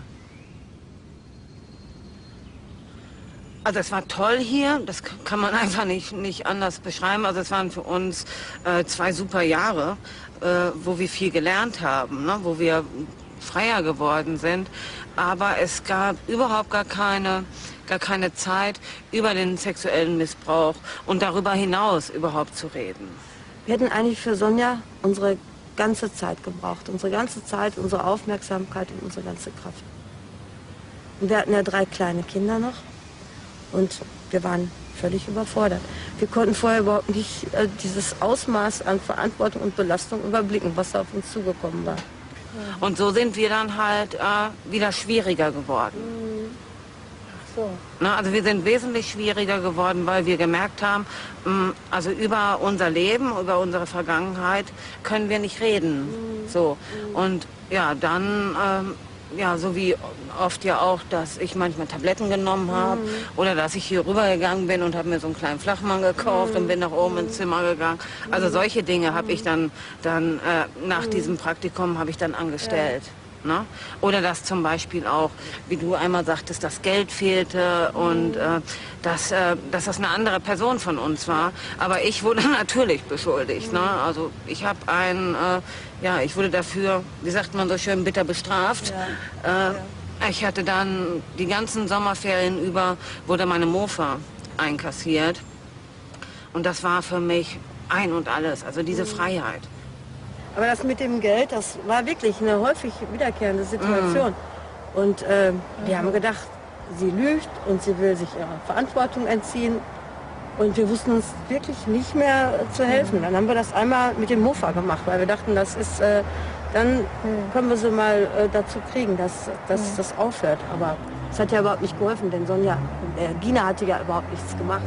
Also es war toll hier, das kann man einfach nicht anders beschreiben. Also es waren für uns 2 super Jahre, wo wir viel gelernt haben, ne? Wo wir freier geworden sind. Aber es gab überhaupt gar keine Zeit, über den sexuellen Missbrauch und darüber hinaus überhaupt zu reden. Wir hätten eigentlich für Sonja unsere ganze Zeit gebraucht. Unsere ganze Zeit, unsere Aufmerksamkeit und unsere ganze Kraft. Und wir hatten ja 3 kleine Kinder noch. Und wir waren völlig überfordert. Wir konnten vorher überhaupt nicht dieses Ausmaß an Verantwortung und Belastung überblicken, was da auf uns zugekommen war. Und so sind wir dann halt wieder schwieriger geworden. Ach so. Na, also wir sind wesentlich schwieriger geworden, weil wir gemerkt haben, also über unser Leben, über unsere Vergangenheit können wir nicht reden. So. Und ja, dann... ja, so wie oft ja auch, dass ich manchmal Tabletten genommen habe oder dass ich hier rübergegangen bin und habe mir so einen kleinen Flachmann gekauft und bin nach oben ins Zimmer gegangen. Also solche Dinge habe ich dann nach diesem Praktikum habe ich dann angestellt. Ne? Oder dass zum Beispiel auch, wie du einmal sagtest, das Geld fehlte und dass das eine andere Person von uns war. Aber ich wurde natürlich beschuldigt. Ne? Also ich habe ich wurde dafür, wie sagt man so schön, bitter bestraft. Ich hatte dann die ganzen Sommerferien über, wurde meine Mofa einkassiert. Und das war für mich ein und alles, also diese Freiheit. Aber das mit dem Geld, das war wirklich eine häufig wiederkehrende Situation. Und wir haben gedacht, sie lügt und sie will sich ihrer Verantwortung entziehen. Und wir wussten uns wirklich nicht mehr zu helfen. Dann haben wir das einmal mit dem Mofa gemacht, weil wir dachten, das ist, dann können wir sie mal dazu kriegen, dass das aufhört. Aber es hat ja überhaupt nicht geholfen, denn Gina hatte ja überhaupt nichts gemacht.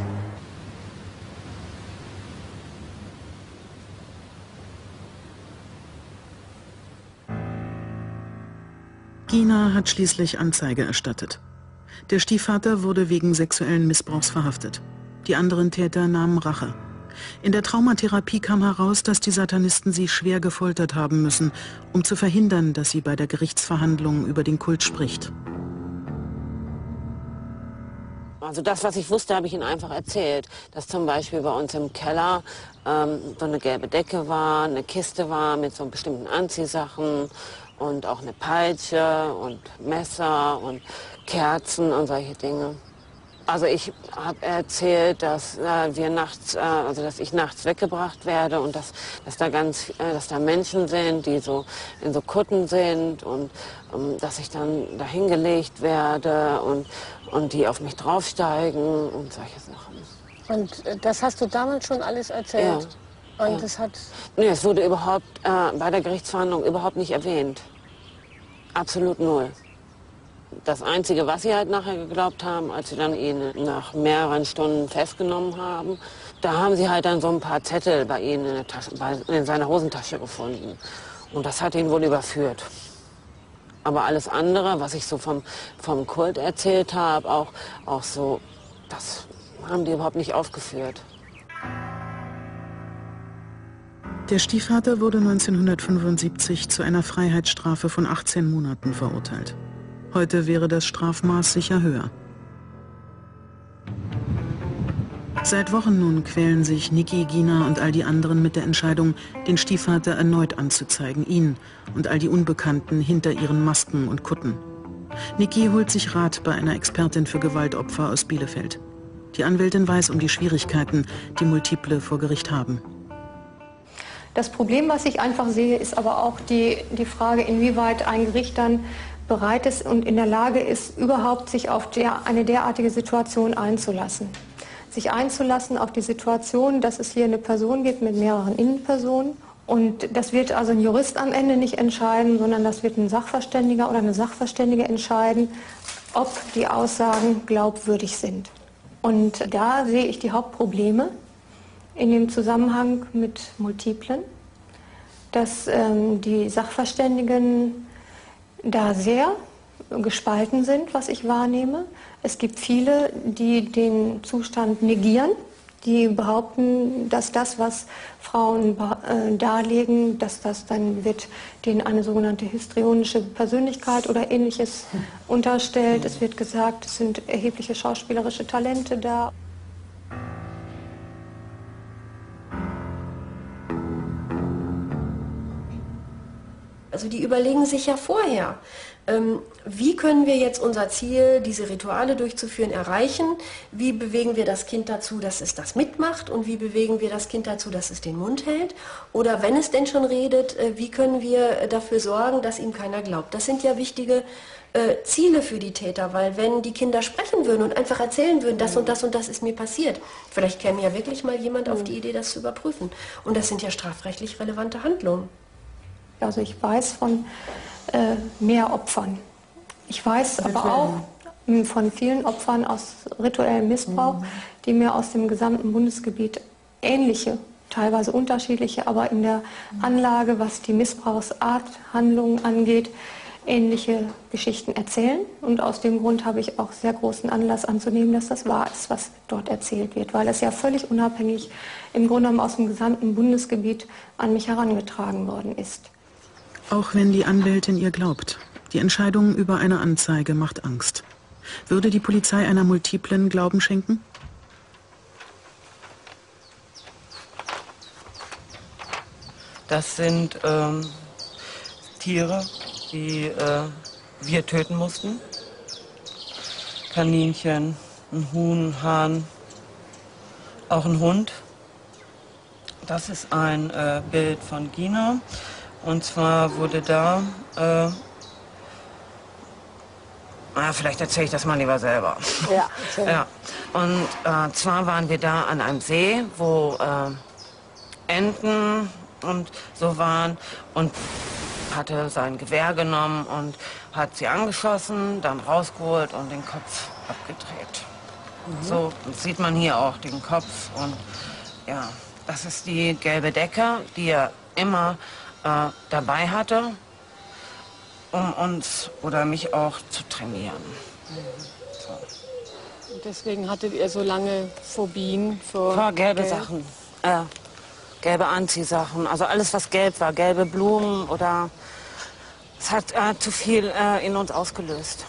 Gina hat schließlich Anzeige erstattet. Der Stiefvater wurde wegen sexuellen Missbrauchs verhaftet. Die anderen Täter nahmen Rache. In der Traumatherapie kam heraus, dass die Satanisten sie schwer gefoltert haben müssen, um zu verhindern, dass sie bei der Gerichtsverhandlung über den Kult spricht. Also das, was ich wusste, habe ich ihnen einfach erzählt. Dass zum Beispiel bei uns im Keller so eine gelbe Decke war, eine Kiste war mit so bestimmten Anziehsachen und auch eine Peitsche und Messer und Kerzen und solche Dinge. Also ich habe erzählt, dass dass ich nachts weggebracht werde und dass da Menschen sind, die so in so Kutten sind und dass ich dann dahin gelegt werde und die auf mich draufsteigen und solche Sachen. Und das hast du damals schon alles erzählt? Ja. Und das hat... Nee, es wurde überhaupt bei der Gerichtsverhandlung überhaupt nicht erwähnt. Absolut null. Das Einzige, was sie halt nachher geglaubt haben, als sie dann ihn nach mehreren Stunden festgenommen haben, da haben sie halt dann so ein paar Zettel bei ihm in seiner Hosentasche gefunden. Und das hat ihn wohl überführt. Aber alles andere, was ich so vom Kult erzählt habe, auch so, das haben die überhaupt nicht aufgeführt. Der Stiefvater wurde 1975 zu einer Freiheitsstrafe von 18 Monaten verurteilt. Heute wäre das Strafmaß sicher höher. Seit Wochen nun quälen sich Niki, Gina und all die anderen mit der Entscheidung, den Stiefvater erneut anzuzeigen, ihn und all die Unbekannten hinter ihren Masken und Kutten. Niki holt sich Rat bei einer Expertin für Gewaltopfer aus Bielefeld. Die Anwältin weiß um die Schwierigkeiten, die Multiple vor Gericht haben. Das Problem, was ich einfach sehe, ist aber auch die Frage, inwieweit ein Gericht dann bereit ist und in der Lage ist, überhaupt sich auf eine derartige Situation einzulassen. Sich einzulassen auf die Situation, dass es hier eine Person gibt mit mehreren Innenpersonen. Und das wird also ein Jurist am Ende nicht entscheiden, sondern das wird ein Sachverständiger oder eine Sachverständige entscheiden, ob die Aussagen glaubwürdig sind. Und da sehe ich die Hauptprobleme in dem Zusammenhang mit Multiplen, dass die Sachverständigen da sehr gespalten sind, was ich wahrnehme. Es gibt viele, die den Zustand negieren, die behaupten, dass das, was Frauen darlegen, dass das dann wird denen eine sogenannte histrionische Persönlichkeit oder Ähnliches unterstellt. Es wird gesagt, es sind erhebliche schauspielerische Talente da. Also die überlegen sich ja vorher, wie können wir jetzt unser Ziel, diese Rituale durchzuführen, erreichen? Wie bewegen wir das Kind dazu, dass es das mitmacht? Und wie bewegen wir das Kind dazu, dass es den Mund hält? Oder wenn es denn schon redet, wie können wir dafür sorgen, dass ihm keiner glaubt? Das sind ja wichtige Ziele für die Täter, weil wenn die Kinder sprechen würden und einfach erzählen würden, das und das und das ist mir passiert, vielleicht käme ja wirklich mal jemand auf die Idee, das zu überprüfen. Und das sind ja strafrechtlich relevante Handlungen. Also ich weiß von mehr Opfern. Ich weiß aber auch von vielen Opfern aus rituellem Missbrauch, die mir aus dem gesamten Bundesgebiet ähnliche, teilweise unterschiedliche, aber in der Anlage, was die Missbrauchsart, Handlungen angeht, ähnliche Geschichten erzählen. Und aus dem Grund habe ich auch sehr großen Anlass anzunehmen, dass das wahr ist, was dort erzählt wird, weil es ja völlig unabhängig im Grunde genommen aus dem gesamten Bundesgebiet an mich herangetragen worden ist. Auch wenn die Anwältin ihr glaubt, die Entscheidung über eine Anzeige macht Angst. Würde die Polizei einer Multiplen Glauben schenken? Das sind Tiere, die wir töten mussten. Kaninchen, ein Huhn, ein Hahn, auch ein Hund. Das ist ein Bild von Gina. Und zwar wurde da, vielleicht erzähle ich das mal lieber selber. Ja, ja. Und zwar waren wir da an einem See, wo Enten und so waren und hatte sein Gewehr genommen und hat sie angeschossen, dann rausgeholt und den Kopf abgedreht. So sieht man hier auch den Kopf und ja, das ist die gelbe Decke, die er immer dabei hatte, um uns oder mich auch zu trainieren. So. Und deswegen hattet ihr so lange Phobien vor gelbe Sachen, gelbe Anziehsachen, also alles was gelb war, gelbe Blumen oder es hat zu viel in uns ausgelöst.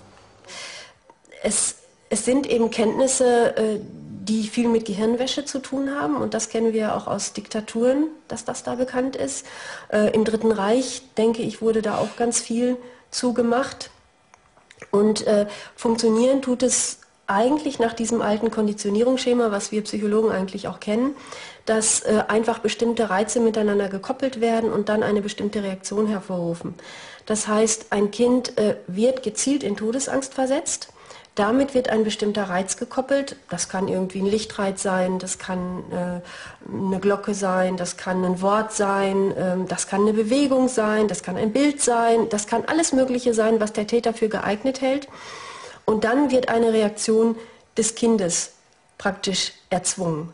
Es sind eben Kenntnisse, die viel mit Gehirnwäsche zu tun haben. Und das kennen wir auch aus Diktaturen, dass das da bekannt ist. Im Dritten Reich, denke ich, wurde da auch ganz viel zugemacht. Und funktionieren tut es eigentlich nach diesem alten Konditionierungsschema, was wir Psychologen eigentlich auch kennen, dass einfach bestimmte Reize miteinander gekoppelt werden und dann eine bestimmte Reaktion hervorrufen. Das heißt, ein Kind wird gezielt in Todesangst versetzt. Damit wird ein bestimmter Reiz gekoppelt. Das kann irgendwie ein Lichtreiz sein, das kann eine Glocke sein, das kann ein Wort sein, das kann eine Bewegung sein, das kann ein Bild sein, das kann alles Mögliche sein, was der Täter für geeignet hält. Und dann wird eine Reaktion des Kindes praktisch erzwungen.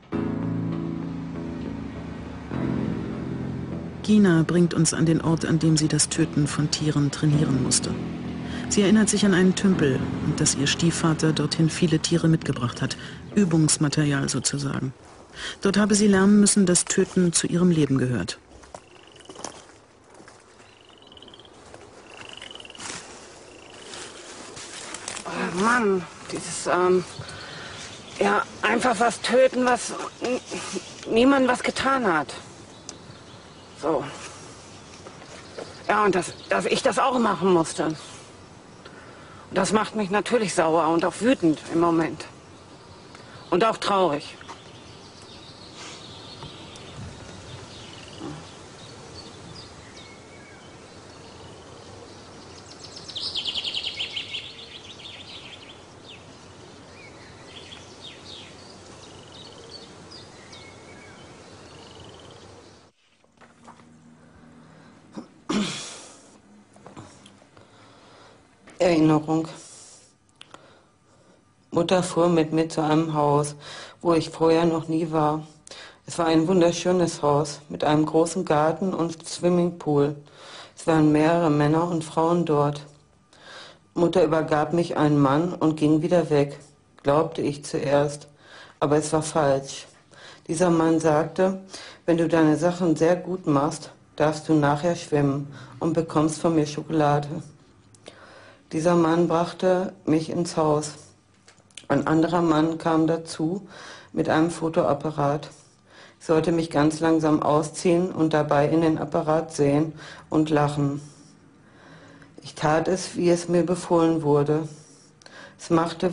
Gina bringt uns an den Ort, an dem sie das Töten von Tieren trainieren musste. Sie erinnert sich an einen Tümpel und dass ihr Stiefvater dorthin viele Tiere mitgebracht hat. Übungsmaterial sozusagen. Dort habe sie lernen müssen, dass Töten zu ihrem Leben gehört. Oh Mann, dieses, ja, einfach was töten, was niemand was getan hat. So. Ja, und dass ich das auch machen musste. Das macht mich natürlich sauer und auch wütend im Moment. Und auch traurig. Erinnerung. Mutter fuhr mit mir zu einem Haus, wo ich vorher noch nie war. Es war ein wunderschönes Haus mit einem großen Garten und Swimmingpool. Es waren mehrere Männer und Frauen dort. Mutter übergab mich einem Mann und ging wieder weg, glaubte ich zuerst. Aber es war falsch. Dieser Mann sagte, wenn du deine Sachen sehr gut machst, darfst du nachher schwimmen und bekommst von mir Schokolade. Dieser Mann brachte mich ins Haus. Ein anderer Mann kam dazu mit einem Fotoapparat. Ich sollte mich ganz langsam ausziehen und dabei in den Apparat sehen und lachen. Ich tat es, wie es mir befohlen wurde. Es machte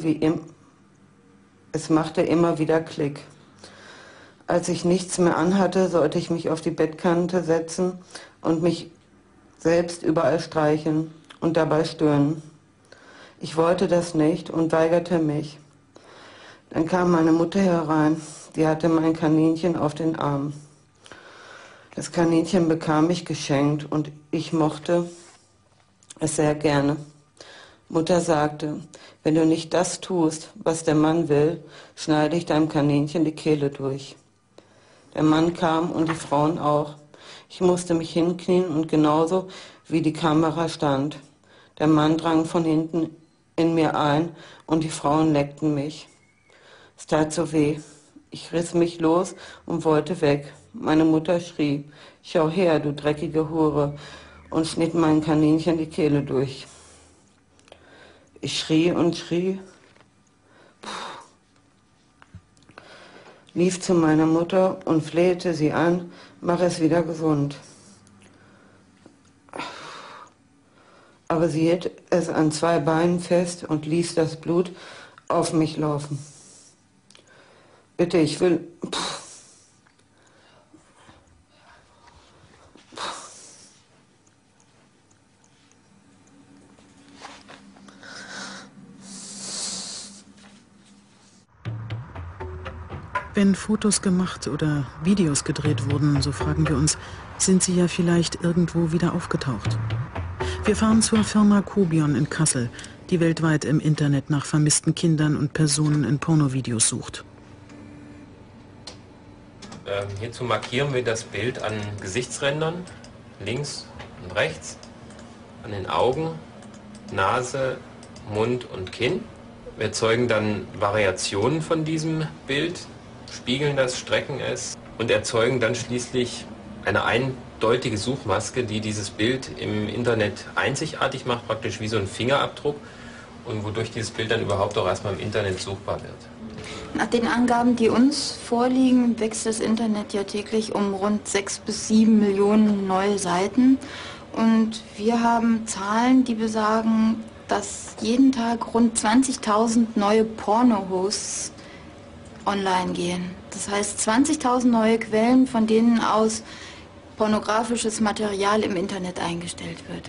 immer wieder Klick. Als ich nichts mehr anhatte, sollte ich mich auf die Bettkante setzen und mich selbst überall streicheln und dabei stöhnen. Ich wollte das nicht und weigerte mich. Dann kam meine Mutter herein. Die hatte mein Kaninchen auf den Arm. Das Kaninchen bekam ich geschenkt und ich mochte es sehr gerne. Mutter sagte, wenn du nicht das tust, was der Mann will, schneide ich deinem Kaninchen die Kehle durch. Der Mann kam und die Frauen auch. Ich musste mich hinknien und genauso wie die Kamera stand. Der Mann drang von hinten in mir ein und die Frauen leckten mich. Es tat so weh. Ich riss mich los und wollte weg. Meine Mutter schrie, schau her, du dreckige Hure, und schnitt meinem Kaninchen die Kehle durch. Ich schrie und schrie, lief zu meiner Mutter und flehte sie an, mach es wieder gesund. Aber sie hielt es an 2 Beinen fest und ließ das Blut auf mich laufen. Bitte, ich will... Wenn Fotos gemacht oder Videos gedreht wurden, so fragen wir uns, sind sie ja vielleicht irgendwo wieder aufgetaucht. Wir fahren zur Firma Kobion in Kassel, die weltweit im Internet nach vermissten Kindern und Personen in Pornovideos sucht. Hierzu markieren wir das Bild an Gesichtsrändern, links und rechts, an den Augen, Nase, Mund und Kinn. Wir erzeugen dann Variationen von diesem Bild, spiegeln das, strecken es und erzeugen dann schließlich eine eindeutige Suchmaske, die dieses Bild im Internet einzigartig macht, praktisch wie so ein Fingerabdruck und wodurch dieses Bild dann überhaupt auch erstmal im Internet suchbar wird. Nach den Angaben, die uns vorliegen, wächst das Internet ja täglich um rund 6 bis 7 Millionen neue Seiten. Und wir haben Zahlen, die besagen, dass jeden Tag rund 20.000 neue Porno-Hosts online gehen. Das heißt 20.000 neue Quellen, von denen aus pornografisches Material im Internet eingestellt wird.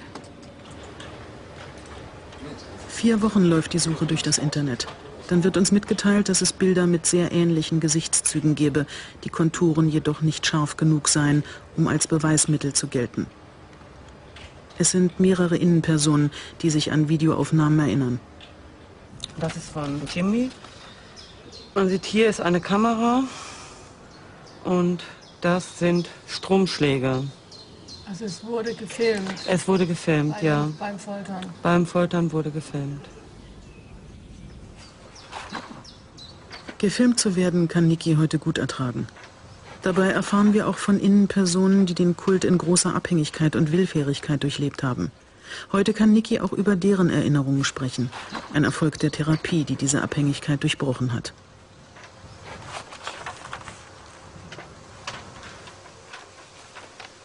4 Wochen läuft die Suche durch das Internet. Dann wird uns mitgeteilt, dass es Bilder mit sehr ähnlichen Gesichtszügen gebe, die Konturen jedoch nicht scharf genug seien, um als Beweismittel zu gelten. Es sind mehrere Innenpersonen, die sich an Videoaufnahmen erinnern. Das ist von Jimmy. Man sieht, hier ist eine Kamera und das sind Stromschläge. Also es wurde gefilmt. Es wurde gefilmt, ja. Beim Foltern. Beim Foltern wurde gefilmt. Gefilmt zu werden kann Niki heute gut ertragen. Dabei erfahren wir auch von Innenpersonen, die den Kult in großer Abhängigkeit und Willfährigkeit durchlebt haben. Heute kann Niki auch über deren Erinnerungen sprechen. Ein Erfolg der Therapie, die diese Abhängigkeit durchbrochen hat.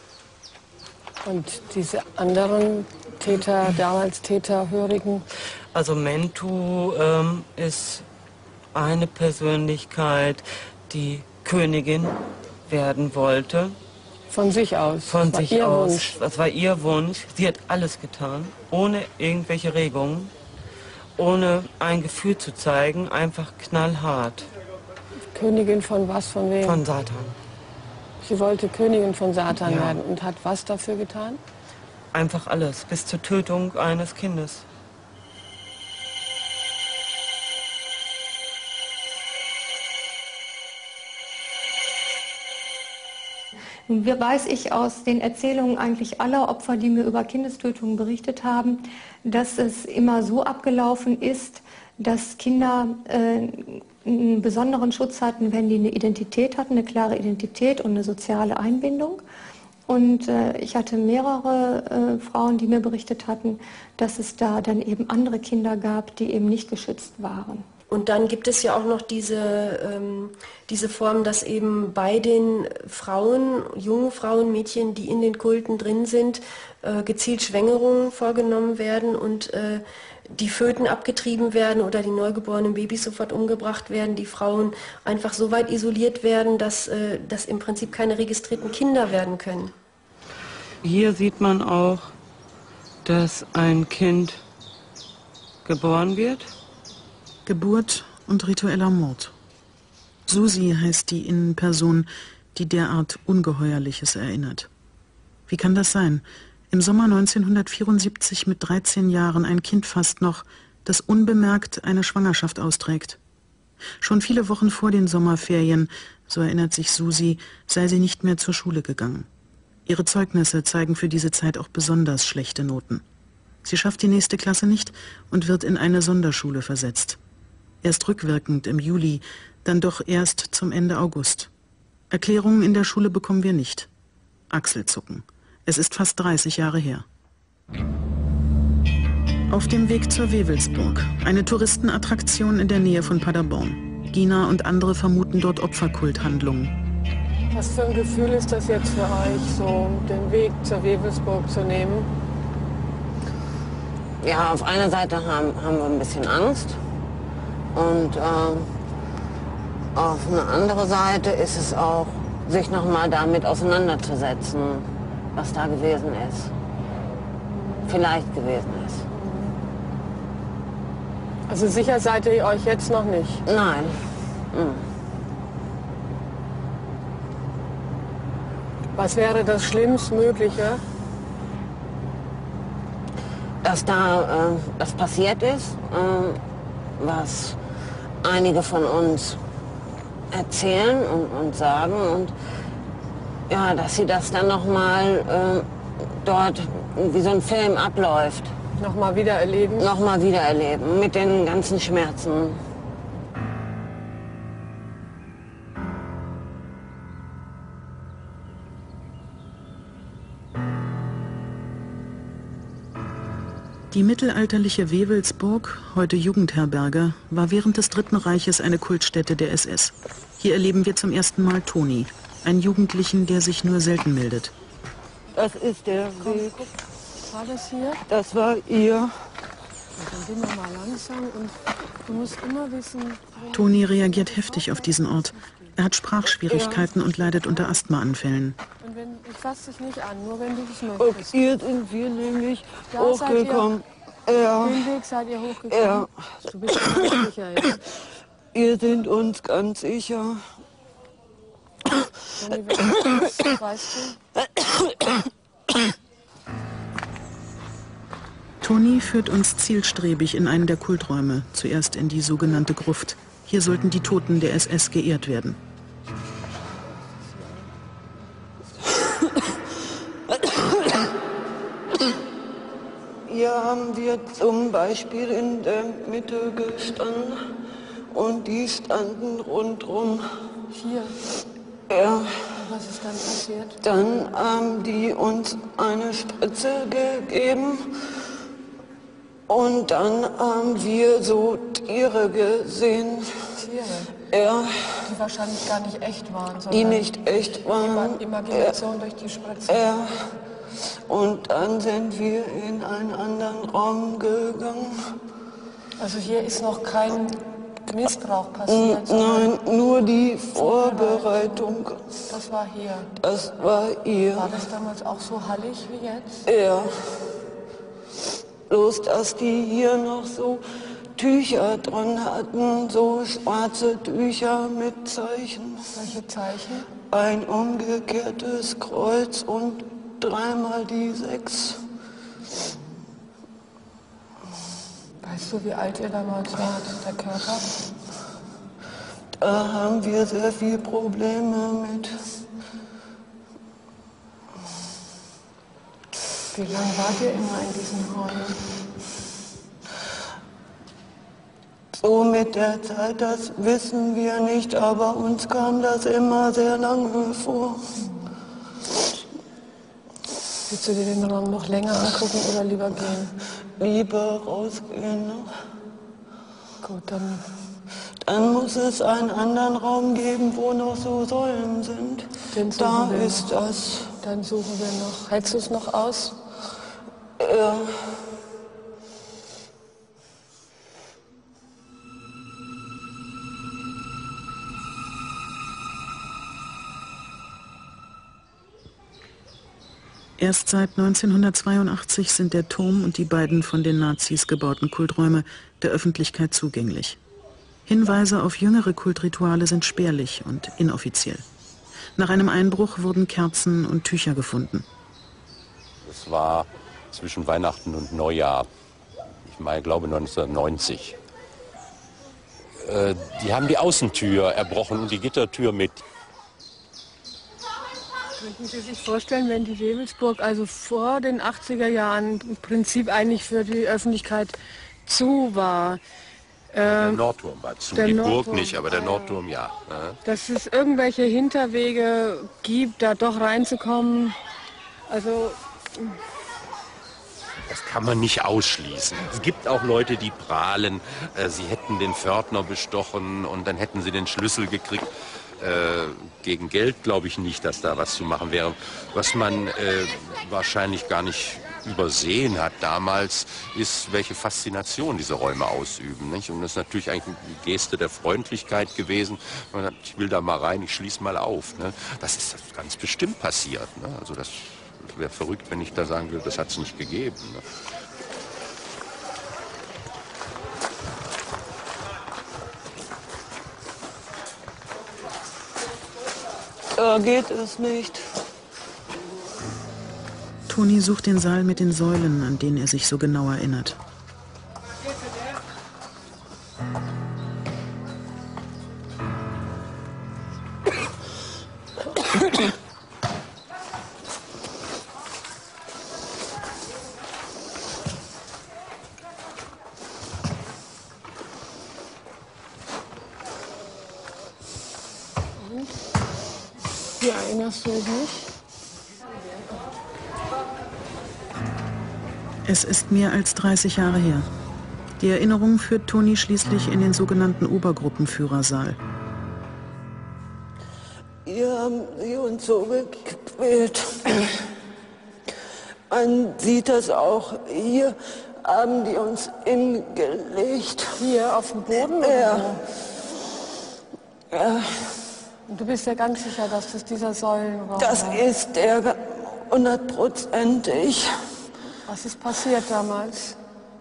Und diese anderen Täter, damals Täterhörigen, Also Mentu ist eine Persönlichkeit, die Königin werden wollte. Von sich aus? Von Das war sich ihr aus. Wunsch. Das war ihr Wunsch. Sie hat alles getan, ohne irgendwelche Regungen, ohne ein Gefühl zu zeigen, einfach knallhart. Königin von was, von wem? Von Satan. Sie wollte Königin von Satan Ja. werden und hat was dafür getan? Einfach alles, bis zur Tötung eines Kindes. Nun weiß ich aus den Erzählungen eigentlich aller Opfer, die mir über Kindestötungen berichtet haben, dass es immer so abgelaufen ist, dass Kinder einen besonderen Schutz hatten, wenn die eine Identität hatten, eine klare Identität und eine soziale Einbindung. Und ich hatte mehrere Frauen, die mir berichtet hatten, dass es da dann eben andere Kinder gab, die eben nicht geschützt waren. Und dann gibt es ja auch noch diese Form, dass eben bei den Frauen, jungen Frauen, Mädchen, die in den Kulten drin sind, gezielt Schwängerungen vorgenommen werden und die Föten abgetrieben werden oder die neugeborenen Babys sofort umgebracht werden, die Frauen einfach so weit isoliert werden, dass im Prinzip keine registrierten Kinder werden können. Hier sieht man auch, dass ein Kind geboren wird. Geburt und ritueller Mord. Susi heißt die Innenperson, die derart Ungeheuerliches erinnert. Wie kann das sein? Im Sommer 1974 mit 13 Jahren ein Kind fast noch, das unbemerkt eine Schwangerschaft austrägt. Schon viele Wochen vor den Sommerferien, so erinnert sich Susi, sei sie nicht mehr zur Schule gegangen. Ihre Zeugnisse zeigen für diese Zeit auch besonders schlechte Noten. Sie schafft die nächste Klasse nicht und wird in eine Sonderschule versetzt. Erst rückwirkend im Juli, dann doch erst zum Ende August. Erklärungen in der Schule bekommen wir nicht. Achselzucken. Es ist fast 30 Jahre her. Auf dem Weg zur Wewelsburg, eine Touristenattraktion in der Nähe von Paderborn. Gina und andere vermuten dort Opferkulthandlungen. Was für ein Gefühl ist das jetzt für euch, so den Weg zur Wewelsburg zu nehmen? Ja, auf einer Seite haben wir ein bisschen Angst. Und auf eine andere Seite ist es auch, sich nochmal damit auseinanderzusetzen, was da gewesen ist. Vielleicht gewesen ist. Also sicher seid ihr euch jetzt noch nicht? Nein. Was wäre das Schlimmstmögliche? Dass da das passiert ist, was einige von uns erzählen und sagen und ja, dass sie das dann nochmal dort wie so ein Film abläuft. Nochmal wieder erleben? Nochmal wieder erleben, mit den ganzen Schmerzen. Die mittelalterliche Wewelsburg, heute Jugendherberge, war während des Dritten Reiches eine Kultstätte der SS. Hier erleben wir zum ersten Mal Toni, einen Jugendlichen, der sich nur selten meldet. Das ist der Weg. War das hier? Das war ihr. Und dann gehen wir mal langsam und du musst immer wissen... Toni reagiert heftig auf diesen Ort. Er hat Sprachschwierigkeiten und leidet unter Asthmaanfällen. Und ich fasse dich nicht an, nur wenn du es möchtest. Und hier sind wir nämlich Da hochgekommen. Den Weg seid ihr hochgekommen? Ja. Du bist ganz sicher, ja? Wir sind uns ganz sicher. Toni, was weißt du? Toni führt uns zielstrebig in einen der Kulträume, zuerst in die sogenannte Gruft. Hier sollten die Toten der SS geehrt werden. Hier haben wir zum Beispiel in der Mitte gestanden und die standen rundherum. Hier? Ja. Und was ist dann passiert? Dann haben die uns eine Spritze gegeben und dann haben wir so Tiere gesehen. Tiere? Ja. Die wahrscheinlich gar nicht echt waren, sondern... Die nicht echt waren. Imagination durch die Spritze. Ja. Und dann sind wir in einen anderen Raum gegangen. Also hier ist noch kein Missbrauch passiert? Nein, nur die Vorbereitung. Das war hier? Das war hier. War das damals auch so hallig wie jetzt? Ja. Bloß, dass die hier noch so Tücher dran hatten, so schwarze Tücher mit Zeichen. Welche Zeichen? Ein umgekehrtes Kreuz und dreimal die 6. Weißt du, wie alt ihr damals wart, der Körper? Da haben wir sehr viele Probleme mit. Wie lange wart ihr immer in diesen Räumen? So mit der Zeit, das wissen wir nicht, aber uns kam das immer sehr lange vor. Willst du dir den Raum noch länger angucken oder lieber gehen? Lieber rausgehen. Ne? Gut, dann muss es einen anderen Raum geben, wo noch so Säulen sind. Da ist das. Dann suchen wir noch. Hältst du es noch aus? Ja. Erst seit 1982 sind der Turm und die beiden von den Nazis gebauten Kulträume der Öffentlichkeit zugänglich. Hinweise auf jüngere Kultrituale sind spärlich und inoffiziell. Nach einem Einbruch wurden Kerzen und Tücher gefunden. Das war zwischen Weihnachten und Neujahr, ich glaube 1990. Die haben die Außentür erbrochen und die Gittertür mit. Könnten Sie sich vorstellen, wenn die Wewelsburg also vor den 80er Jahren im Prinzip eigentlich für die Öffentlichkeit zu war? Der Nordturm war zu, die Burg nicht, aber der Nordturm ja. Dass es irgendwelche Hinterwege gibt, da doch reinzukommen, also... Das kann man nicht ausschließen. Es gibt auch Leute, die prahlen, sie hätten den Pförtner bestochen und dann hätten sie den Schlüssel gekriegt. Gegen Geld glaube ich nicht, dass da was zu machen wäre. Was man wahrscheinlich gar nicht übersehen hat damals, ist, welche Faszination diese Räume ausüben. Nicht? Und das ist natürlich eigentlich eine Geste der Freundlichkeit gewesen. Man sagt, ich will da mal rein, ich schließe mal auf. Ne? Das ist ganz bestimmt passiert. Ne? Also das wäre verrückt, wenn ich da sagen würde, das hat es nicht gegeben. Ne? Da geht es nicht. Toni sucht den Saal mit den Säulen, an den er sich so genau erinnert. Wie erinnerst du dich nicht? Es ist mehr als 30 Jahre her. Die Erinnerung führt Toni schließlich in den sogenannten Obergruppenführersaal. Hier haben sie uns so gequält. Man sieht das auch. Hier haben die uns hingelegt. Hier auf dem Boden? Ja. Ja. Und du bist ja ganz sicher, dass das dieser Säulenraum Das war? ist der 100%ig. Was ist passiert damals?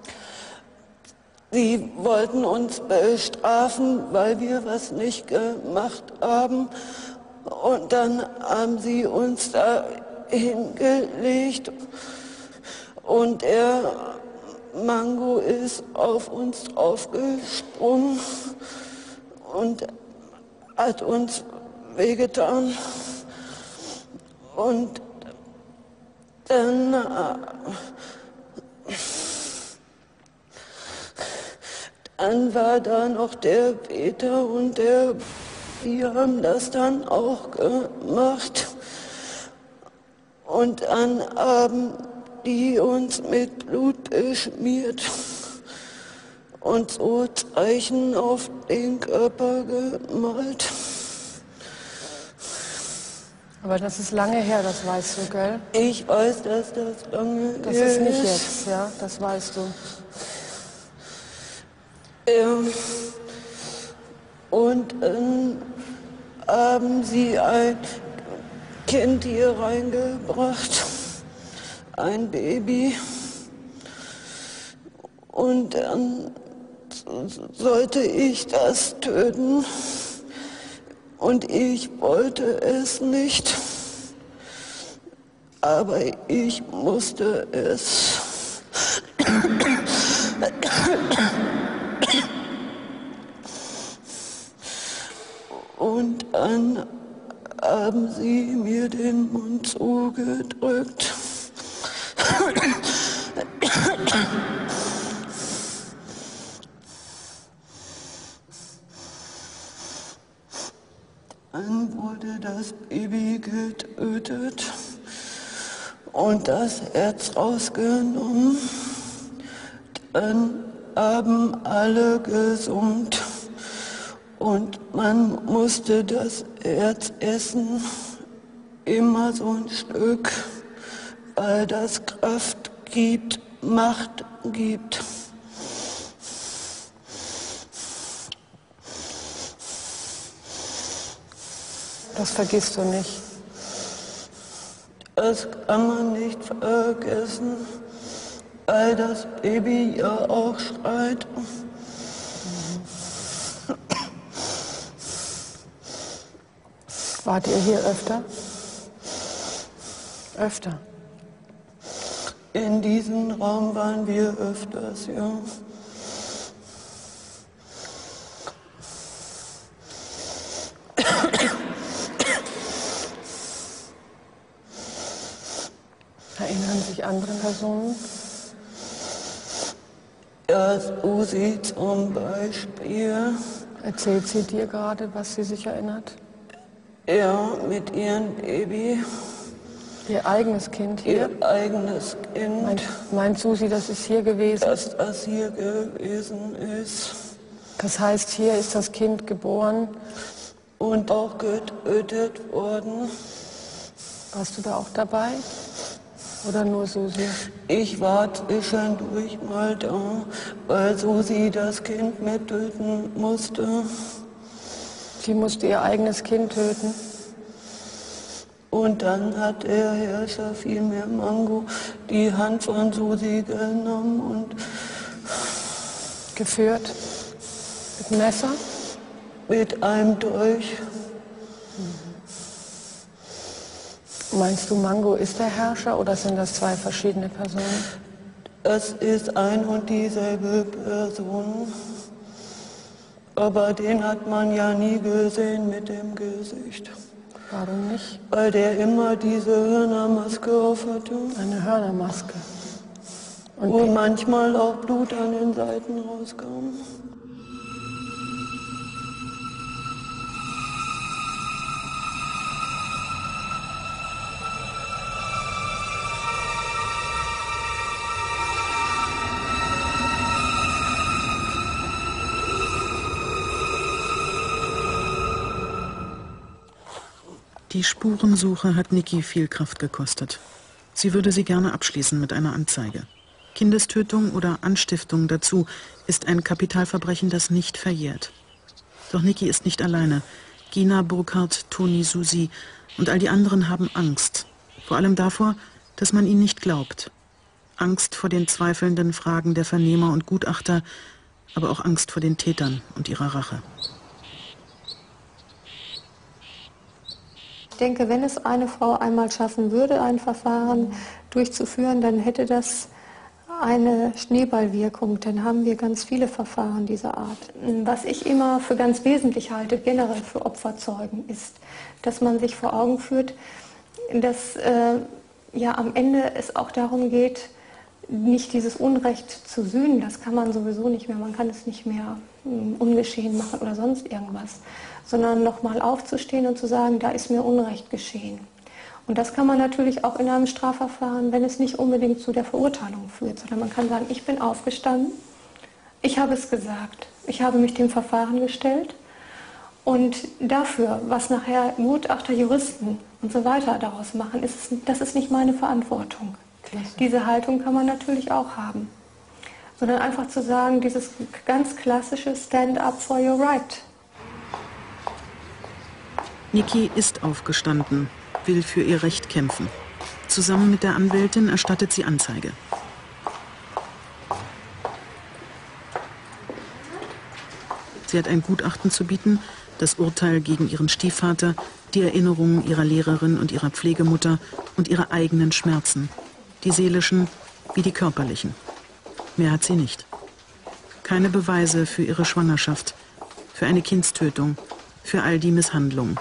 Sie wollten uns bestrafen, weil wir was nicht gemacht haben. Und dann haben sie uns da hingelegt. Und der Mango ist auf uns draufgesprungen und hat uns wehgetan. Und dann war da noch der Peter und die haben das dann auch gemacht. Und dann haben die uns mit Blut beschmiert und so Zeichen auf den Körper gemalt. Aber das ist lange her, das weißt du, gell? Ich weiß, dass das lange her ist. Das ist nicht jetzt, ja, das weißt du. Und dann haben sie ein Kind hier reingebracht, ein Baby. Und dann sollte ich das töten. Und ich wollte es nicht. Aber ich musste es. Und dann haben sie mir den Mund zugedrückt. Dann wurde das Baby getötet und das Herz rausgenommen. Dann haben alle gesummt und man musste das Herz essen, immer so ein Stück, weil das Kraft gibt, Macht gibt. Das vergisst du nicht. Das kann man nicht vergessen, weil das Baby ja auch schreit. Wart ihr hier öfter? Öfter? In diesem Raum waren wir öfters, ja. Erinnern sich andere Personen? Ja, Susi zum Beispiel. Erzählt sie dir gerade, was sie sich erinnert? Ja, mit ihrem Baby. Ihr eigenes Kind hier? Ihr eigenes Kind. Meint Susi, das ist hier gewesen? Dass das hier gewesen ist. Das heißt, hier ist das Kind geboren? Und auch getötet worden. Warst du da auch dabei? Oder nur Susi? Ich war zwischendurch mal da, weil Susi das Kind mit töten musste. Sie musste ihr eigenes Kind töten? Und dann hat der Herrscher vielmehr Mango die Hand von Susi genommen und geführt? Mit einem Messer? Mit einem Dolch. Meinst du, Mango ist der Herrscher oder sind das zwei verschiedene Personen? Es ist ein und dieselbe Person. Aber den hat man ja nie gesehen mit dem Gesicht. Warum nicht? Weil der immer diese Hörnermaske auf hatte. Eine Hörnermaske. Und wo manchmal auch Blut an den Seiten rauskam. Die Spurensuche hat Niki viel Kraft gekostet. Sie würde sie gerne abschließen mit einer Anzeige. Kindestötung oder Anstiftung dazu ist ein Kapitalverbrechen, das nicht verjährt. Doch Niki ist nicht alleine. Gina, Burkhard, Toni, Susi und all die anderen haben Angst. Vor allem davor, dass man ihnen nicht glaubt. Angst vor den zweifelnden Fragen der Vernehmer und Gutachter, aber auch Angst vor den Tätern und ihrer Rache. Ich denke, wenn es eine Frau einmal schaffen würde, ein Verfahren durchzuführen, dann hätte das eine Schneeballwirkung. Dann haben wir ganz viele Verfahren dieser Art. Was ich immer für ganz wesentlich halte, generell für Opferzeugen, ist, dass man sich vor Augen führt, dass ja am Ende es auch darum geht, nicht dieses Unrecht zu sühnen. Das kann man sowieso nicht mehr. Man kann es nicht mehr ungeschehen machen oder sonst irgendwas, sondern nochmal aufzustehen und zu sagen, da ist mir Unrecht geschehen. Und das kann man natürlich auch in einem Strafverfahren, wenn es nicht unbedingt zu der Verurteilung führt, sondern man kann sagen, ich bin aufgestanden, ich habe es gesagt, ich habe mich dem Verfahren gestellt und dafür, was nachher Gutachter, Juristen und so weiter daraus machen, das ist nicht meine Verantwortung. Klasse. Diese Haltung kann man natürlich auch haben. sondern einfach zu sagen, dieses ganz klassische Stand up for your right. Niki ist aufgestanden, will für ihr Recht kämpfen. Zusammen mit der Anwältin erstattet sie Anzeige. Sie hat ein Gutachten zu bieten, das Urteil gegen ihren Stiefvater, die Erinnerungen ihrer Lehrerin und ihrer Pflegemutter und ihre eigenen Schmerzen, die seelischen wie die körperlichen. Mehr hat sie nicht. Keine Beweise für ihre Schwangerschaft, für eine Kindstötung, für all die Misshandlungen.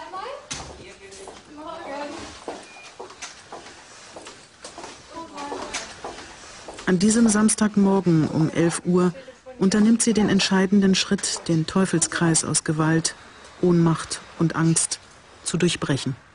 An diesem Samstagmorgen um 11 Uhr unternimmt sie den entscheidenden Schritt, den Teufelskreis aus Gewalt, Ohnmacht und Angst zu durchbrechen.